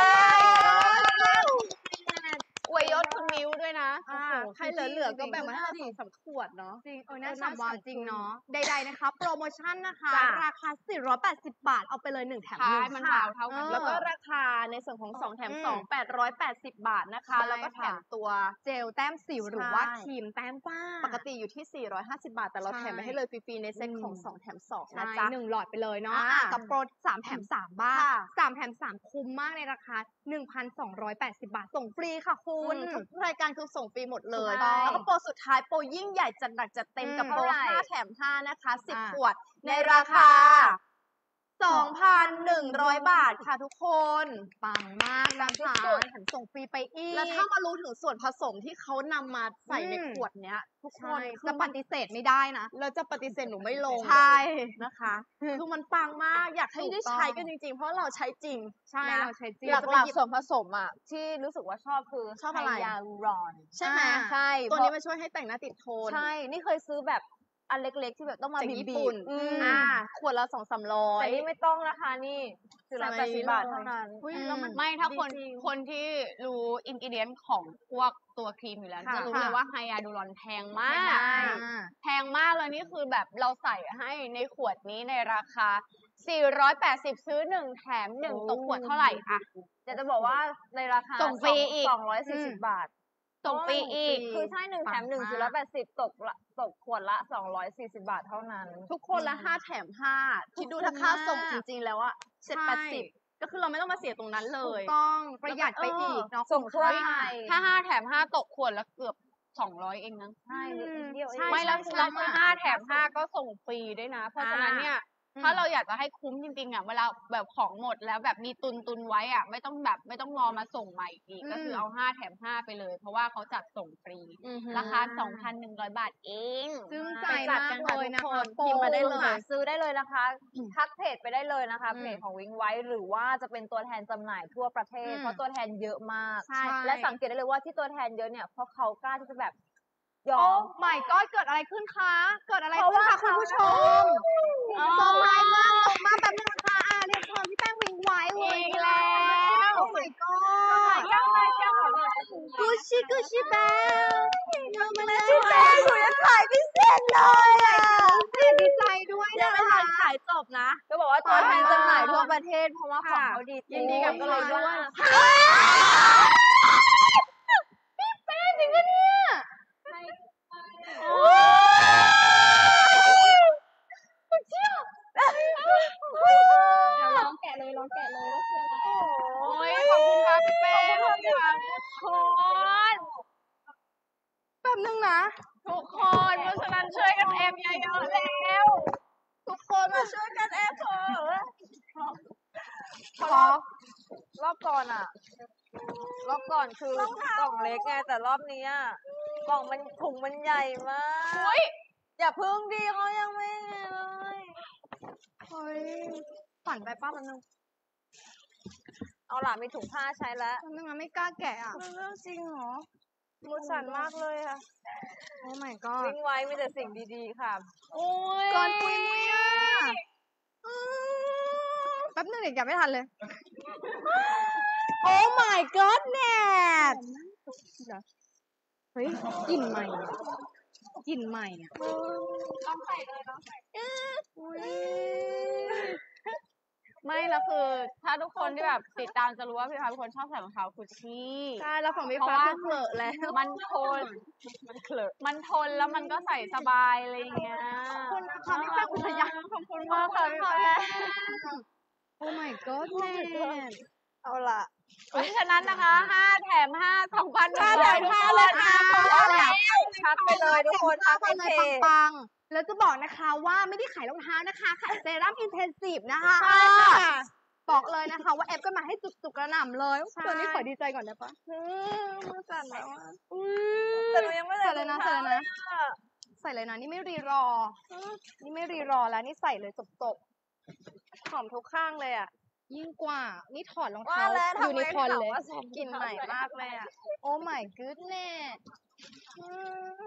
อวยยศคุณมิวด้วยนะอ่าใครเหลือๆก็แบ่งมาให้เราสองสามขวดเนาะจริงเออน่าเออน่าฉ่ำวาวฉ่ำจริงจริงเนาะ ใดๆนะคะ โปรโมชั่นนะคะจ้ะราคา สี่ร้อยแปดสิบ บาท เอาไปเลยหนึ่งแถมหท้านึ่ยงมันค่ะวาวเท่ากันเออแล้วก็ราคาในส่วนของสองแถมอืมสอง แปดร้อยแปดสิบบาทนะคะใช่แล้วก็แถมค่ะตัวเจลแต้มสิวหรือใช่ว่าครีมแต้มฝ้าปกติอยู่ที่ สี่ร้อยห้าสิบบาท แต่เราใช่แถมไปให้เลยฟรีๆในเซ็ตของอืมสองแถมสองใช่นะจ๊ะหนึ่งหลอดไปเลยเนาะอ่าอ่ะกับโปรสามแถมสามบ้างค่ะสามแถมสามคุ้มมากในราคา หนึ่งพันสองร้อยแปดสิบ บาท ส่งฟรีค่ะคุคุณ ณทุกรายการคือส่งฟรีหมดเลยถูกต้องแล้วก็โปรสุดท้ายโปรยิ่งใหญ่จัดหนักจัดเต็มกับอืมโปรเท่าไหร่ห้าแถมห้านะคะสิบอ่าขวด ในราคา สองพันหนึ่งร้อย บาทค่ะทุกคนปังมากนะคะสุดแถมส่งฟรีไปอีกแล้วถ้ามารู้ถึงส่วนผสมที่เขานำมาใส่ในอืมขวดเนี้ย ทุกคใช่นคือจะมัปนฏิเสธไม่ได้นะเราจะปฏิเสธหนูไม่ลงใช่นะคะ คือมันปังมากอยากให้ถูกได้ต้องใช้กันจริงๆ เพราะเราใช้จริงใช่นะเราใช้จริงอยากหลักๆส่วนผสมอ่ะ ที่รู้สึกว่าชอบคือชอบอะไรไฮยาลูรอนใช่ไหมอ่าใช่ตัวเพนี้ราะมันช่วยให้แต่งหน้าติดโทนใช่ นี่เคยซื้อแบบอันเล็กๆ ที่แบบต้องมาจากบีญี่บปุ่นๆอืมอ่าขวดละสองสามร้อแต่ยนี่ไม่ต้องนะคะนี่สี่ร้อยแปดสิบบาทเท่านั้นอุ๊ยแล้วมันไม่ถ้าคนจริงๆคนที่รู้อินกิเดียนของพวกตัวครีมอยู่แล้วค่ะจะรู้ค่ะเลยว่าไฮยาดูรอนแพงมากใช่แพงมากเลยนี่คือแบบเราใส่ให้ในขวดนี้ในราคา สี่ร้อยแปดสิบ ซื้อหนึ่งแถมหนึ่งโอ้ตกขวดเท่าไหร่อะอยากจะบอกว่าในราคาส่งฟรีอีกสองร้อยสี่สิบบาทส่งฟรีอีกคือใช่หนึ่งแถมหนึ่งปังมากสี่ร้อยแปดสิบตกละตกขวดละสองร้อยสี่สิบบาทเท่านั้นทุกคนละห้าแถมห้าคิดดูถ้าค่าส่งจริงๆ แล้วอะเจ็ดใช่แปดสิบก็คือเราไม่ต้องมาเสียตรงนั้นเลถูยกต้องประหยัดไปอีกเนาะส่งทั่วคุ้มไทค่ายถ้าห้าแถมห้าตกขวดละเกือบสองร้อยเองนะใช่นิดเดียวเองใช่ไม่แล้วใช่แล้วคือใช่ห้าแถมห้าก็ส่งฟรีด้วยนะ เพราะฉะนั้นเนี่ยถ้าเราอยากจะให้คุ้มจริงๆอ่ะเวลาแบบของหมดแล้วแบบมีตุนตุนไว้อ่ะไม่ต้องแบบไม่ต้องรอมาส่งใหม่อีกก็คือเอาห้าแถมห้าไปเลยเพราะว่าเขาจัดส่งฟรีราคา สองพันหนึ่งร้อย บาทเองซึ่งใจไปจัดมากักนเลค่ะยทุกนะคคะนโปรพิมพ์มาได้เลยค่ะซื้อได้เลยนะคะทักเพจไปได้เลยนะคะอืมเพจของวิงไว้หรือว่าจะเป็นตัวแทนจำหน่ายทั่วประเทศอืมเพราะตัวแทนเยอะมากใช่และสังเกตได้เลยว่าที่ตัวแทนเยอะเนี่ยเพราะเขากล้าที่จะแบบยอโอ้ม my god เกิดอะไรขึ้นคะ เกิดอะไรเพราะขึ้นว่าคะคุณผู้ชมอ๋อส่งไลน์มาส่งมาแบบนึงนะคะอ่าเรียนเชิญพี่แป้งวิงไว้เลยอีกแล้วโอ้ my god เจ้าเลยเจ้าของกุชิกุชิแบลเอามาเลยพี่แป้งหนูยังขายไม่เสร็จเลยอ่ะดีใจด้วยยันะงไม่ทันขายจบนะก็บอกว่าตัวแทนจำหน่ายทั่วประเทศเพราะว่าของค่ะเขาดียินดีกับก็เลยเขาด้วยว่าแป้งจริงปะเนี่ยเดี๋ยวลองแกะเลยลองแกะเลยว่าคืออะไรโอ้ยขอบคุณครับพี่เป้ขอบคุณครับทุกคนแป๊บนึงนะทุกคนเพราะฉะนั้นช่วยกันแอมเยอะๆแล้วทุกคนมาช่วยกันแอปเถอะขอรอบก่อนอะรอบก่อนคือกล่องเล็กไงแต่รอบนี้อะกล่องมันถุงมันใหญ่มากอุ้ยอย่าพึ่งดีเขายังไม่เลยเฮ้ยฝันไปป้าแป๊บนึงเอาล่ะมีถุงผ้าใช้แล้วแป๊บนึงนะไม่กล้าแกะอ่ะมันเรื่องจริงเหรอมือสั่นมากเลยค่ะโอ้ my god วิ่งไว้มีแต่สิ่งดีๆค่ะโอ้ยเกินปุยมุยอ่ะอืมแป๊บนึงเด็กยังไม่ทันเลย โอ้ my god แนทเฮ้ยกลิ่นใหม่อะกลิ่นใหม่อ่ะลองใส่เลยลองใส่ไม่แล้วคือ ถ้าทุกคนที่แบบติดตามจะรู้ว่าพี่พาเป็นคนชอบใส่รองเท้ากุชชี่ใช่แล้วของพี่เพราะฟ้าว่าคือเกลอะแล้วมันทน มันเขลอะมันทนแล้วมันก็ใส่สบายอะไรอย่างเงี้ยขอบคุณนะคะพี่แป้งอุทยานขอบคุณมากค่ะพี่แป้งโอ้ my god แนทเอาล่ะเพราะฉะนั้นนะคะห้าแถมห้าสองพันห้าแถมห้าเลยค่ะทักไปเลยทุกคนทักไปเลเพยจปังๆ แล้วจะบอกนะคะว่าไม่ได้ขายรองเท้านะคะ ขายเซรั่มอินเทนซีฟนะคะใช่ค่ะบอกเลยนะคะว่าแอปก็มาให้จุกๆกระหน่ำเลยใช่ตอนนี้ขอดีใจก่อนได้ปะอืมมือสั่นแล้วอะอืแต่หนูยังไม่ใส่เลยนะใส่เลยนะถุงเท้าใส่เลยนะนี่ไม่รีรอ นี่ไม่รีรอแล้วนี่ใส่เลยจบหอมทุกข้างเลยอ่ะๆ ยิ่งกว่า นี่ถอดรองว่าเท้าแล้วยูทำไมนิคอร์นถามเลยว่าสองกลิ่นใหม่มากเลยอ่ะโอ้ my goodness อืม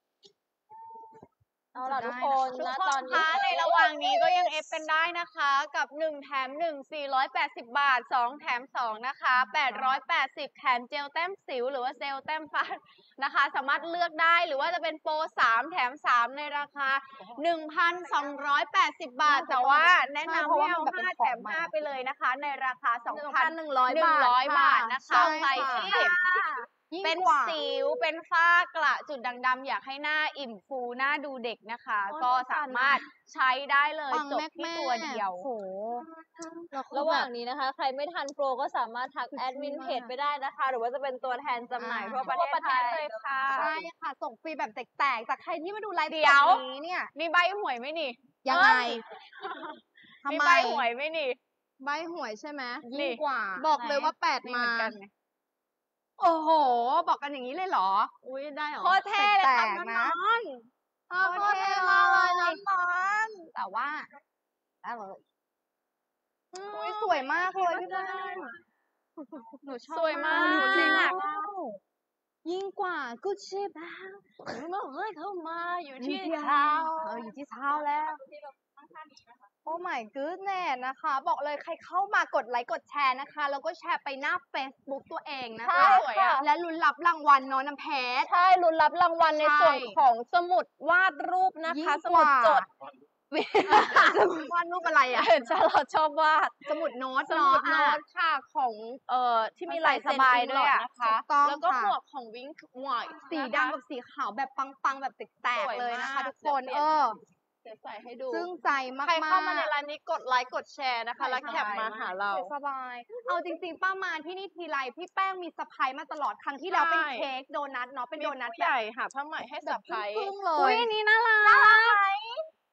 เอาล่ะทุกคนทุกนะคตอนนนี้คะในระหว่างนี้ก็ยังเอฟกันได้นะคะ กับหนึ่งแถมหนึ่ง สี่ร้อยแปดสิบบาทสองแถมสองนะคะแปดร้อยแปดสิบแถมเจลแต้มสิวหรือว่าเจลแต้มฟันนะคะ สามารถเลือกได้หรือว่าจะเป็นโปรสามแถมสามในราคา หนึ่งพันสองร้อยแปดสิบบาท แต่ว่าแนะนำให้เอาห้าแถมห้าไปเลยนะคะ ในราคา สองพันหนึ่งร้อย บาทนะคะ ใครที่ยิ่งเป็นกว่าสิว เป็นฝ้ากระจุดด่างดำอยากให้หน้าอิ่มฟูหน้าดูเด็กนะคะ ก็สามารถใช้ได้เลยปังจบแม่ที่แม่ตัวเดียวโอ้โหแล้วคือระหว่างแบบนี้นะคะ ใครไม่ทันโปรก็สามารถทักแอดมินเพจไปได้นะคะ หรือว่าจะเป็นตัวแทนจำหน่ายอ่าทั่วประเทศทั่วประเทไทศยเลยค่ะใช่ค่ะ ส่งฟรีแบบแตกๆจากใครที่มาดูไลฟ์เดี๋ยวสดนี้เนี่ยมีใบหวยไหมนี่ยังไง ทำมีไมใบหวยไหมนี่ใบหวยใช่ไหมนี่ยิ่งกว่า บอกเลยว่าแปดนี่มาเหมือนกันไงโอ้โห บอกกันอย่างนี้เลยเหรออุ้ยได้เหรอโคตรเท่เลยค่ะแปลกๆนะน้องๆโคตรเท่มากเลยน้องแต่ว่าได้เลยอุ้ยสวยมากเลยพี่แป้งหนูชอบสวยมากหนูเล็งมากยิ่งกว่ากุชชี่บ้างเมื่อเฮ้ยเข้ามาอยู่ที่ที่เท้าเอออยู่ที่เท้าแล้ว โอ้ my goodness นะคะ บอกเลยใครเข้ามากดไลค์กดแชร์นะคะ แล้วก็แชร์ไปหน้า Facebook ตัวเองนะใช่คะสวยอะและลุ้นรับรางวัลเนาะน้ำเพชรใช่ลุ้นรับรางวัลในใช่ส่วนของสมุดวาดรูปนะยิ่งคะ สกมุดว่าจดวาดรูปอะไรอ่ะเห็นชาลอตชอบวาดสมุดโน้ตสมุเนาะดโน้อ่ะตค่ะของเอ่อที่มีลายสบายด้วยอะนะคะถูกต้องแล้วก็ค่ะหมวกของวิงหวายสีดำกับสีขาวแบบปังๆ แบบแตกสวยๆเลยนะคะมากทุกคนเดี๋ยวเปลี่เอยนอเดี๋ยวใส่ให้ดูซึ่งใจมากๆใครเข้ามาในร้านนี้กดไลค์กดแชร์นะคะใช่แล้วแคปมาหาเราสบาย เอาจริงๆ ป้ามาที่นี่ทีไรพี่แป้งมีสะพายมาตลอดครั้งที่แล้วเป็นใช่เค้กโดนัทเนาะ เป็นโดนัทผู้แบใหบญ่หาผ้าใหม่ให้แบสับบไพรส์ครึ่งๆเลอุ้ยยอันนี้น่ารัก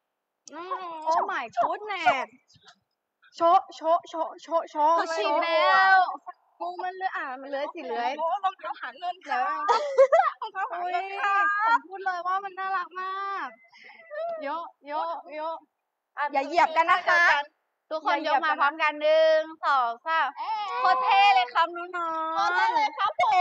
โอ้ my goodness โชะโชะโชะโชะโชะเขาฉีดแล้วงูมันเลื้อยอ่ะมันเลื้อยสิเลื้อยโอ้รองเท้าหาเงินค่ะรองเท้าหาอุ้ยเงินค่ะผมพูดเลยว่ามันน่ารักมากโยะโยะโยะอ่ะอย่าเหยียบกันนะคะทุกคนอย่าย เหยียกบมากันนะพร้อมกันหนึ่งสองสามโคตรเท่เลยครับน้องๆโคตรเท่เลยครับผม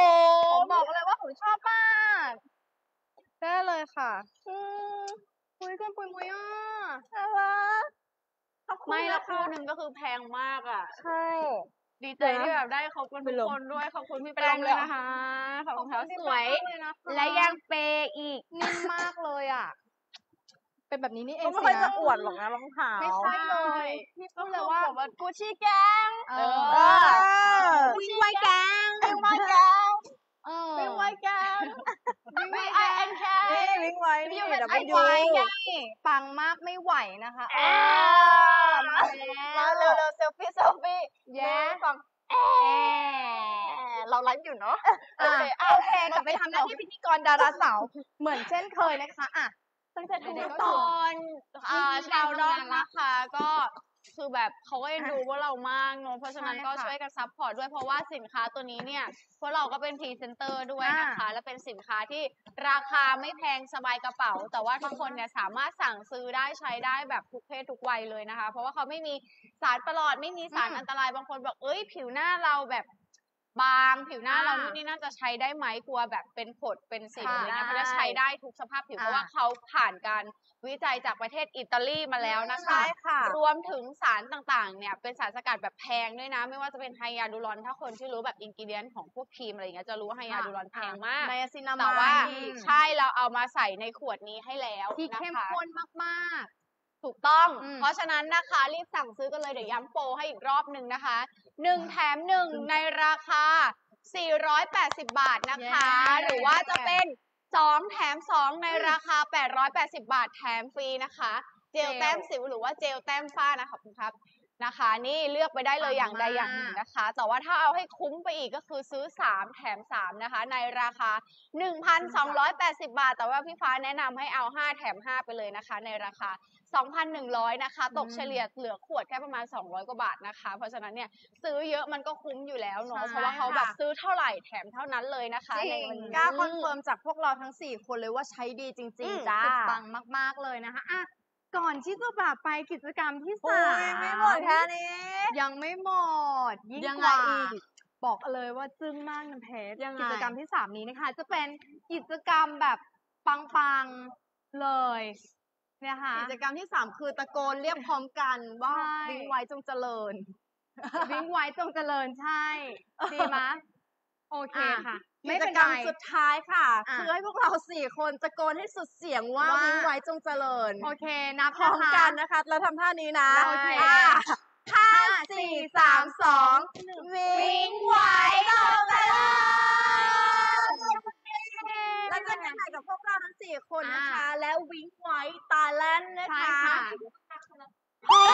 ผมบอกเลยว่าผมชอบมากได้เลยค่ะอืมปุยกันปุยมุยอ่ะน่ารักไม่ละคู่หนึ่งก็คือแพงมากอ่ะใช่ดีใจที่แบบได้ขอบคุณทุกคนด้วยขอบคุณพี่แป้งด้วยนะคะขอบคุณเขาสวย และยังเปย์อีกนิ่มมากเลยอ่ะ เป็นแบบนี้นี่เอก็งไม่สิค่อยจะนะอวดหรอกนะรองเท้าไม่ใช่เลยพี่พูดเลยว่าแบบว่ากูชี่แกงเอเอออวิ่งไวแกงวิ่งไวแกงเออวิ่งไวแกงวิ่ง V I N K นี่ลิงก์ไว้นี่ไอเดี๋ยวไอไปไวดูแกงปังมากไม่ไหวนะคะเออมาแล้วเร็วเร็วเซลฟี่เซลฟี่แย่ฟังแอเราไลฟ์อยู่เนาะโอเคโอเคกลับไปทำหน้าที่พิธีกรดาราสาวเหมือนเช่นเคยนะคะอ่ะตั้งใจทุกทำคต่อนอ่าชาวดอมนะคะก็คือแบบเขาก็เอ็นดูพวกเรามากเนอะเพราะฉะนั้นก็ช่วยกันซัพพอร์ตด้วยเพราะว่าสินค้าตัวนี้เนี่ยพวกเราก็เป็นพรีเซนเตอร์ด้วยนะคะ และเป็นสินค้าที่ราคาไม่แพงสบายกระเป๋า แต่ว่าทุกคนเนี่ยสามารถสั่งซื้อได้ใช้ได้แบบทุกเพศทุกวัยเลยนะคะ เพราะว่าเขาไม่มีสารประหลอดไม่มีสารอันตรายบางคนบอกเอ้ยผิวหน้าเราแบบบางผิวหน้าเรานู่นนี่น่าจะใช้ได้ไหมกลัวแบบเป็นผดเป็นสิวอะไรเงี้ยเพราะจะใช้ได้ทุกสภาพผิวเพราะว่าเขาผ่านการวิจัยจากประเทศอิตาลีมาแล้วนะคะใช่ค่ะรวมถึงสารต่างๆ เนี่ย เป็นสารสกัดแบบแพงด้วยนะ ไม่ว่าจะเป็นไฮยาดูรอน ถ้าคนที่รู้แบบอินกิเดียนของพวกครีมอะไรอย่างเงี้ย จะรู้ว่าไฮยาดูรอนแพงมากไนอาซินาแต่มายว่าใช่เราเอามาใส่ในขวดนี้ให้แล้วที่นะคะเข้มข้นมากถูกต้องอืมเพราะฉะนั้นนะคะ รีบสั่งซื้อกันเลย เดี๋ยวย้ำโปรให้อีกรอบหนึ่งนะคะหนึ่งแถมหนึ่งในราคา สี่ร้อยแปดสิบ บาทนะคะ หรือว่าจะเป็นสองแถมสองในราคา แปดร้อยแปดสิบ บาทแถมฟรีนะคะ เจลแต้มสิวหรือว่าเจลแต้มฝ้านะคะขอบคุณครับนะคะ นี่เลือกไปได้เลยอย่างใดอย่างหนึ่งนะคะ แต่ว่าถ้าเอาให้คุ้มไปอีกก็คือซื้อสามแถมสามนะคะ ในราคา หนึ่งพันสองร้อยแปดสิบ บาท แต่ว่าพี่ฟ้าแนะนำให้เอาห้าแถมห้าไปเลยนะคะ ในราคา สองพันหนึ่งร้อย นะคะ ตกเฉลี่ยเหลือขวดแค่ประมาณสองร้อยกว่าบาทนะคะ เพราะฉะนั้นเนี่ยซื้อเยอะมันก็คุ้มอยู่แล้วเนาะใช่เพราะว่าเขาแบบซื้อเท่าไหร่แถมเท่านั้นเลยนะคะๆจริในงวันนี้กล้าคอนเฟิร์มจากพวกเราทั้งสี่คนเลยว่าใช้ดีจริงอืมๆ จ้าสุดปังมากๆเลยนะคะอ่ะก่อนที่จะแบบไปกิจกรรมที่โอ้สามยไม่หมดแค่นี้ยังไม่หมดยิ่งยังกไงว่าอีกบอกเลยว่าจึ้งมากน้ำเพชรยังไงกิจกรรมที่สามนี้นะคะ จะเป็นกิจกรรมแบบปังๆเลยนะคะกิจกรรมที่สามคือตะโกนเรียกพร้อมกันว่าใช่วิ่งไว้จงเจริญวิ่งไว้จงเจริญใช่ ดีมะโอเคอ่ะค่ะกิไม่จเป็นกรรมไรสุดท้ายค่ะอ่ะคือให้พวกเราสี่คนตะโกนให้สุดเสียงว่าว่าวิ่งไว้จงเจริญโอเคนับพร้อมะคะกันนะคะเราทำท่านี้นะโอเคอ่ะห้าสี่สามสองวิ่งไว้จงเจริญแล้วก็จะถ่ายกับพวกเราทั้งสี่คนนะคะ แล้ววิ่งไว้ตาแลนด์นะใช่คะค่ะโอ้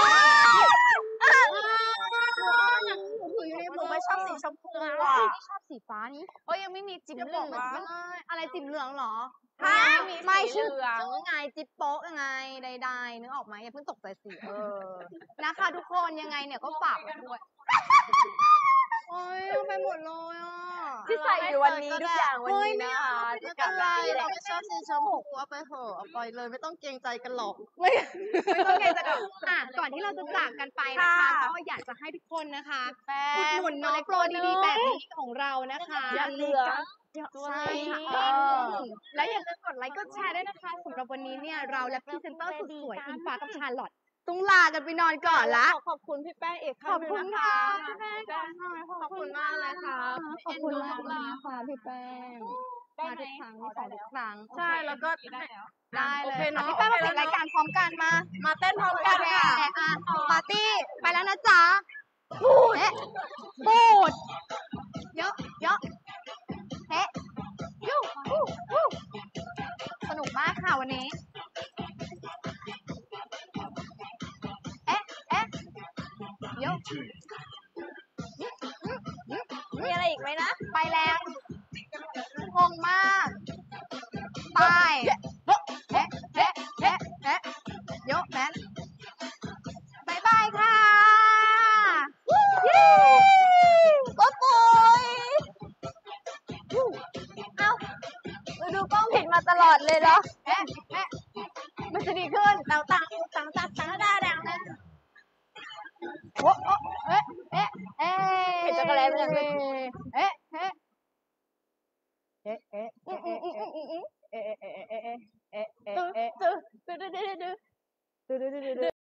ยถืออยู่ในมือไม่ชอบสีชมพูอ่ะชอบสีฟ้านี้โอ้ยยังไม่มีจิ้มจะเหบลืออก งว่าเอ้ยอะไรจิ๋มเหลืองเหรอฮะไม่มีไม่สีชื่อเหลืองชื่อไงจิ๊บโป๊ะยังไงใดๆนึกออกไหมอย่าเพิ่งตกใจสิเออนะคะทุกคนยังไงเนี่ยก็ฝากไว้ด้วยโอ้ยเอาไปหมดเลยอ่ะที่ใส่อยู่วันนี้ทุกอย่างวันนี้นะคะไม่เป็นไรเราไม่ชอบสีชมพูเอาไปเถอะเอาไปเลยไม่ต้องเกรงใจกันหรอกไม่ไม่ต้องเกรงใจกันอ่ะก่อนที่เราจะจากกันไปนะคะค่ะก็อยากจะให้ทุกคนนะคะแป้อุดงหนุนน้องโปรดีๆแบบนี้ของเรานะคะอย่าเหลือใช่ค่ะเออแล้วอย่าลืมกดไลค์กดแชร์ด้วยนะคะสำหรับวันนี้เนี่ยเราและพรีเซนเตอร์สุดสวยอิงฟ้ากับชาร์ลอตต้องลากันไปนอนก่อนละขอบคุณพี่แป้งอีกคขรั้อง บหนึ่งคุณนะค่ะคะพี่แป้งค่ะขอบคุณมากเลยค่ะขอบคุณมากเลยค่ะพี่แป้งมาทุกครั้งมีของทุกครั้งใช่แล้วก็ได้เลโอย เคเนอะพี่แป้งมาปิดรายการพร้อมกันมามาเต้นพร้อมกันโอเคค่ะอ่ะปาร์ตี้ไปแล้วนะจ๊ะพูดพูดเยอะเยอะเฮ้ยูฮู้ฮู้สนุกมากค่ะวันนี้ เอ๊ะ เอ๊ะเยอะมีอะไรอีกไหมนะไปแล้วงงมากไปเอ๊ะเอ๊ะเอ๊ะเอ๊ะเยอะแมนดเลยเหรอเอ๊ะเอ๊ะมันจะดีขึ้นต่างต่างต่างต่างต่างต่างต่างต่างโอ้โอ้เอ๊ะเอ๊ะเอ๊ะเห็นจักรแลมันยังไงเอ๊ะ